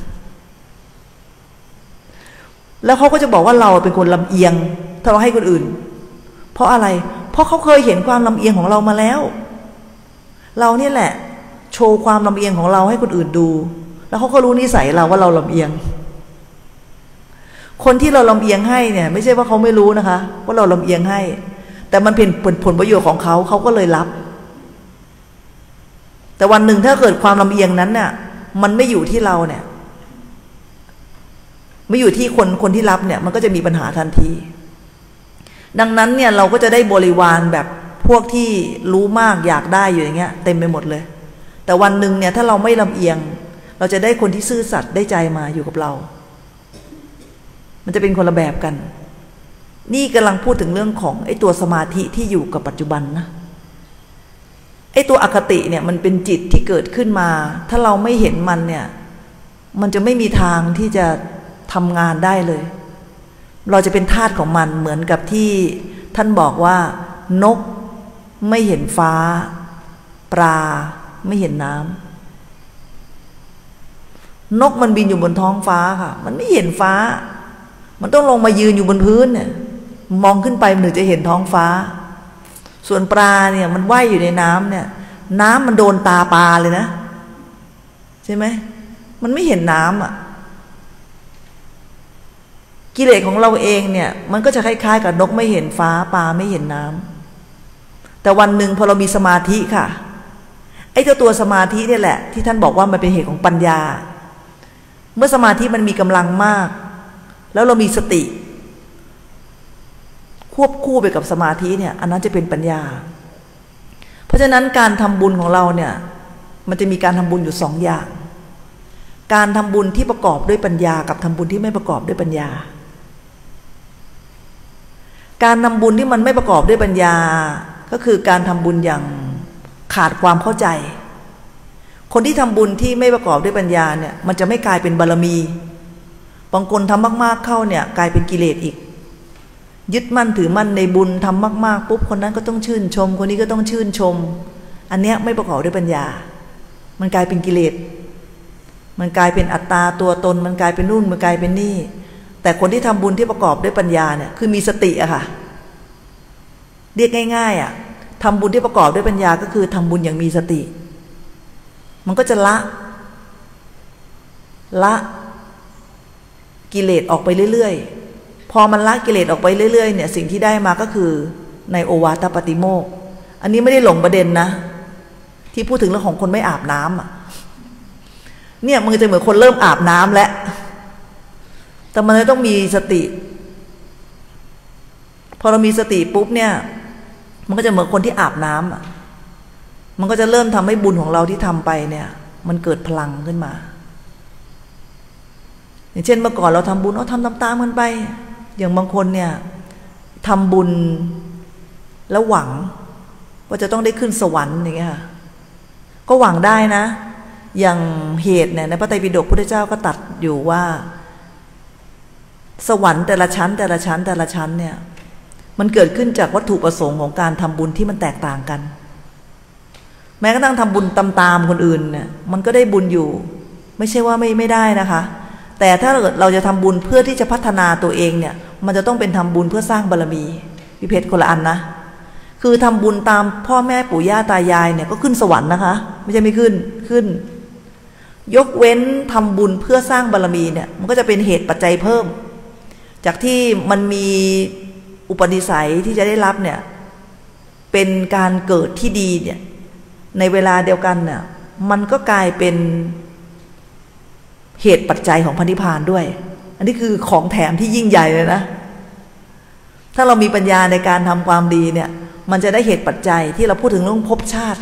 แล้วเขาก็จะบอกว่าเราเป็นคนลำเอียงถ้าเราให้คนอื่นเพราะอะไรเพราะเขาเคยเห็นความลำเอียงของเรามาแล้วเราเนี่ยแหละโชว์ความลำเอียงของเราให้คนอื่นดูแล้วเขาก็รู้นิสัยเราว่าเราลำเอียงคนที่เราลำเอียงให้เนี่ยไม่ใช่ว่าเขาไม่รู้นะคะว่าเราลำเอียงให้แต่มันเป็นผลผลประโยชน์ของเขาเขาก็เลยรับแต่วันหนึ่งถ้าเกิดความลำเอียงนั้นเนี่ยมันไม่อยู่ที่เราเนี่ยไม่อยู่ที่คนคนที่รับเนี่ยมันก็จะมีปัญหาทันทีดังนั้นเนี่ยเราก็จะได้บริวารแบบพวกที่รู้มากอยากได้อยู่อย่างเงี้ยเต็มไปหมดเลยแต่วันหนึ่งเนี่ยถ้าเราไม่ลำเอียงเราจะได้คนที่ซื่อสัตย์ได้ใจมาอยู่กับเรามันจะเป็นคนละแบบกันนี่กำลังพูดถึงเรื่องของไอ้ตัวสมาธิที่อยู่กับปัจจุบันนะไอ้ตัวอคติเนี่ยมันเป็นจิตที่เกิดขึ้นมาถ้าเราไม่เห็นมันเนี่ยมันจะไม่มีทางที่จะทำงานได้เลยเราจะเป็นทาสของมันเหมือนกับที่ท่านบอกว่านกไม่เห็นฟ้าปลาไม่เห็นน้ำนกมันบินอยู่บนท้องฟ้าค่ะมันไม่เห็นฟ้ามันต้องลงมายืนอยู่บนพื้นเนี่ยมองขึ้นไปมันถึงจะเห็นท้องฟ้าส่วนปลาเนี่ยมันว่ายอยู่ในน้ำเนี่ยน้ำมันโดนตาปลาเลยนะใช่ไหมมันไม่เห็นน้ำอ่ะกิเลสของเราเองเนี่ยมันก็จะคล้ายๆกับนกไม่เห็นฟ้าปลาไม่เห็นน้ำแต่วันหนึ่งพอเรามีสมาธิค่ะไอ้เจ้าตัวสมาธินี่แหละที่ท่านบอกว่ามันเป็นเหตุของปัญญาเมื่อสมาธิมันมีกำลังมากแล้วเรามีสติควบคู่ไปกับสมาธิเนี่ยอันนั้นจะเป็นปัญญาเพราะฉะนั้นการทำบุญของเราเนี่ยมันจะมีการทำบุญอยู่สองอย่างการทำบุญที่ประกอบด้วยปัญญากับทำบุญที่ไม่ประกอบด้วยปัญญาการทำบุญที่มันไม่ประกอบด้วยปัญญาก็คือการทำบุญอย่างขาดความเข้าใจคนที่ทำบุญที่ไม่ประกอบด้วยปัญญาเนี่ยมันจะไม่กลายเป็นบารมีบางคนทำมากๆเข้าเนี่ยกลายเป็นกิเลสอีกยึดมั่นถือมั่นในบุญทำมากๆปุ๊บคนนั้นก็ต้องชื่นชมคนนี้ก็ต้องชื่นชมอันเนี้ยไม่ประกอบด้วยปัญญามันกลายเป็นกิเลสมันกลายเป็นอัตตาตัวตนมันกลายเป็นนู่นมันกลายเป็นนี่แต่คนที่ทำบุญที่ประกอบด้วยปัญญาเนี่ยคือมีสติอะค่ะเรียกง่ายๆอะทำบุญที่ประกอบด้วยปัญญาก็คือทำบุญอย่างมีสติมันก็จะละละกิเลสออกไปเรื่อยๆพอมันละกิเลสออกไปเรื่อยๆเนี่ยสิ่งที่ได้มาก็คือในโอวาทปฏิโมกข์อันนี้ไม่ได้หลงประเด็นนะที่พูดถึงเรื่องของคนไม่อาบน้ำอะเนี่ยมันจะเหมือนคนเริ่มอาบน้ำแล้วแต่มันต้องมีสติพอเรามีสติปุ๊บเนี่ยมันก็จะเหมือนคนที่อาบน้ำอ่ะมันก็จะเริ่มทำให้บุญของเราที่ทำไปเนี่ยมันเกิดพลังขึ้นมาอย่างเช่นเมื่อก่อนเราทำบุญเราทำตามๆกันไปอย่างบางคนเนี่ยทำบุญแล้วหวังว่าจะต้องได้ขึ้นสวรรค์อย่างเงี้ยก็หวังได้นะอย่างเหตุเนี่ยในพระไตรปิฎกพุทธเจ้าก็ตรัสอยู่ว่าสวรรค์แต่ละชั้นแต่ละชั้นแต่ละชั้นเนี่ยมันเกิดขึ้นจากวัตถุประสงค์ของการทำบุญที่มันแตกต่างกันแม้กระทั่งทำบุญตามๆคนอื่นเนี่ยมันก็ได้บุญอยู่ไม่ใช่ว่าไม่ไม่ได้นะคะแต่ถ้าเราจะทำบุญเพื่อที่จะพัฒนาตัวเองเนี่ยมันจะต้องเป็นทำบุญเพื่อสร้างบารมีพี่เพชรคนละอันนะคือทำบุญตามพ่อแม่ปู่ย่าตายายเนี่ยก็ขึ้นสวรรค์นะคะไม่ใช่ไม่ขึ้นขึ้นยกเว้นทำบุญเพื่อสร้างบารมีเนี่ยมันก็จะเป็นเหตุปัจจัยเพิ่มจากที่มันมีอุปนิสัยที่จะได้รับเนี่ยเป็นการเกิดที่ดีเนี่ยในเวลาเดียวกันเนี่ยมันก็กลายเป็นเหตุปัจจัยของพระนิพพานด้วยอันนี้คือของแถมที่ยิ่งใหญ่เลยนะถ้าเรามีปัญญาในการทำความดีเนี่ยมันจะได้เหตุปัจจัยที่เราพูดถึงเรื่องภพชาติ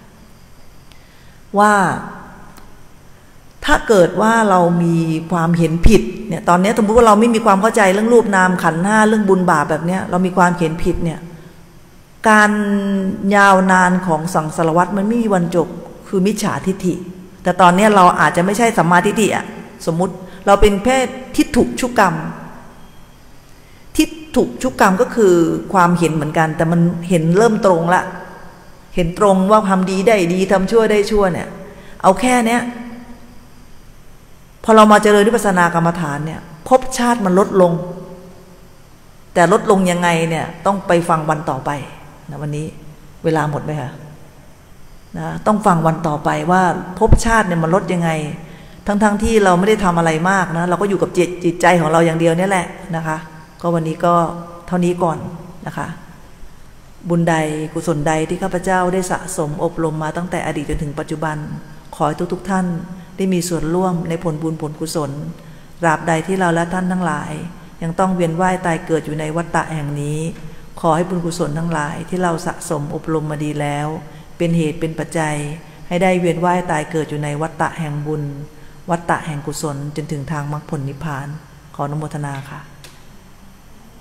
ว่าถ้าเกิดว่าเรามีความเห็นผิดเนี่ยตอนนี้สมมติว่าเราไม่มีความเข้าใจเรื่องรูปนามขันธ์ห้าเรื่องบุญบาปแบบเนี้ยเรามีความเห็นผิดเนี่ยการยาวนานของสังสารวัฏมันไม่มีวันจบคือมิจฉาทิฏฐิแต่ตอนนี้เราอาจจะไม่ใช่สัมมาทิฏฐิอะสมมุติเราเป็นแค่ทิฏฐุชุกกรรมทิฏฐุชุกกรรมก็คือความเห็นเหมือนกันแต่มันเห็นเริ่มตรงละเห็นตรงว่าทำดีได้ดีทำชั่วได้ชั่วเนี่ยเอาแค่เนี้ยพอเรามาเจริญวิปัสสนากรรมฐานเนี่ยภพชาติมันลดลงแต่ลดลงยังไงเนี่ยต้องไปฟังวันต่อไปนะวันนี้เวลาหมดไหมคะนะต้องฟังวันต่อไปว่าภพชาติเนี่ยมันลดยังไงทั้งๆ ท, ที่เราไม่ได้ทำอะไรมากนะเราก็อยู่กับจิตจิตใจของเราอย่างเดียวนี่แหละนะคะก็วันนี้ก็เท่านี้ก่อนนะคะบุญใดกุศลใดที่ข้าพเจ้าได้สะสมอบรมมาตั้งแต่อดีตจนถึงปัจจุบันขอให้ทุกๆท่านได้มีส่วนร่วมในผลบุญผลกุศลตราบใดที่เราและท่านทั้งหลายยังต้องเวียนว่ายตายเกิดอยู่ในวัฏฏะแห่งนี้ขอให้บุญกุศลทั้งหลายที่เราสะสมอบรมมาดีแล้วเป็นเหตุเป็นปัจจัยให้ได้เวียนว่ายตายเกิดอยู่ในวัฏฏะแห่งบุญวัฏฏะแห่งกุศลจนถึงทางมรรคผลนิพพานขออนุโมทนาค่ะ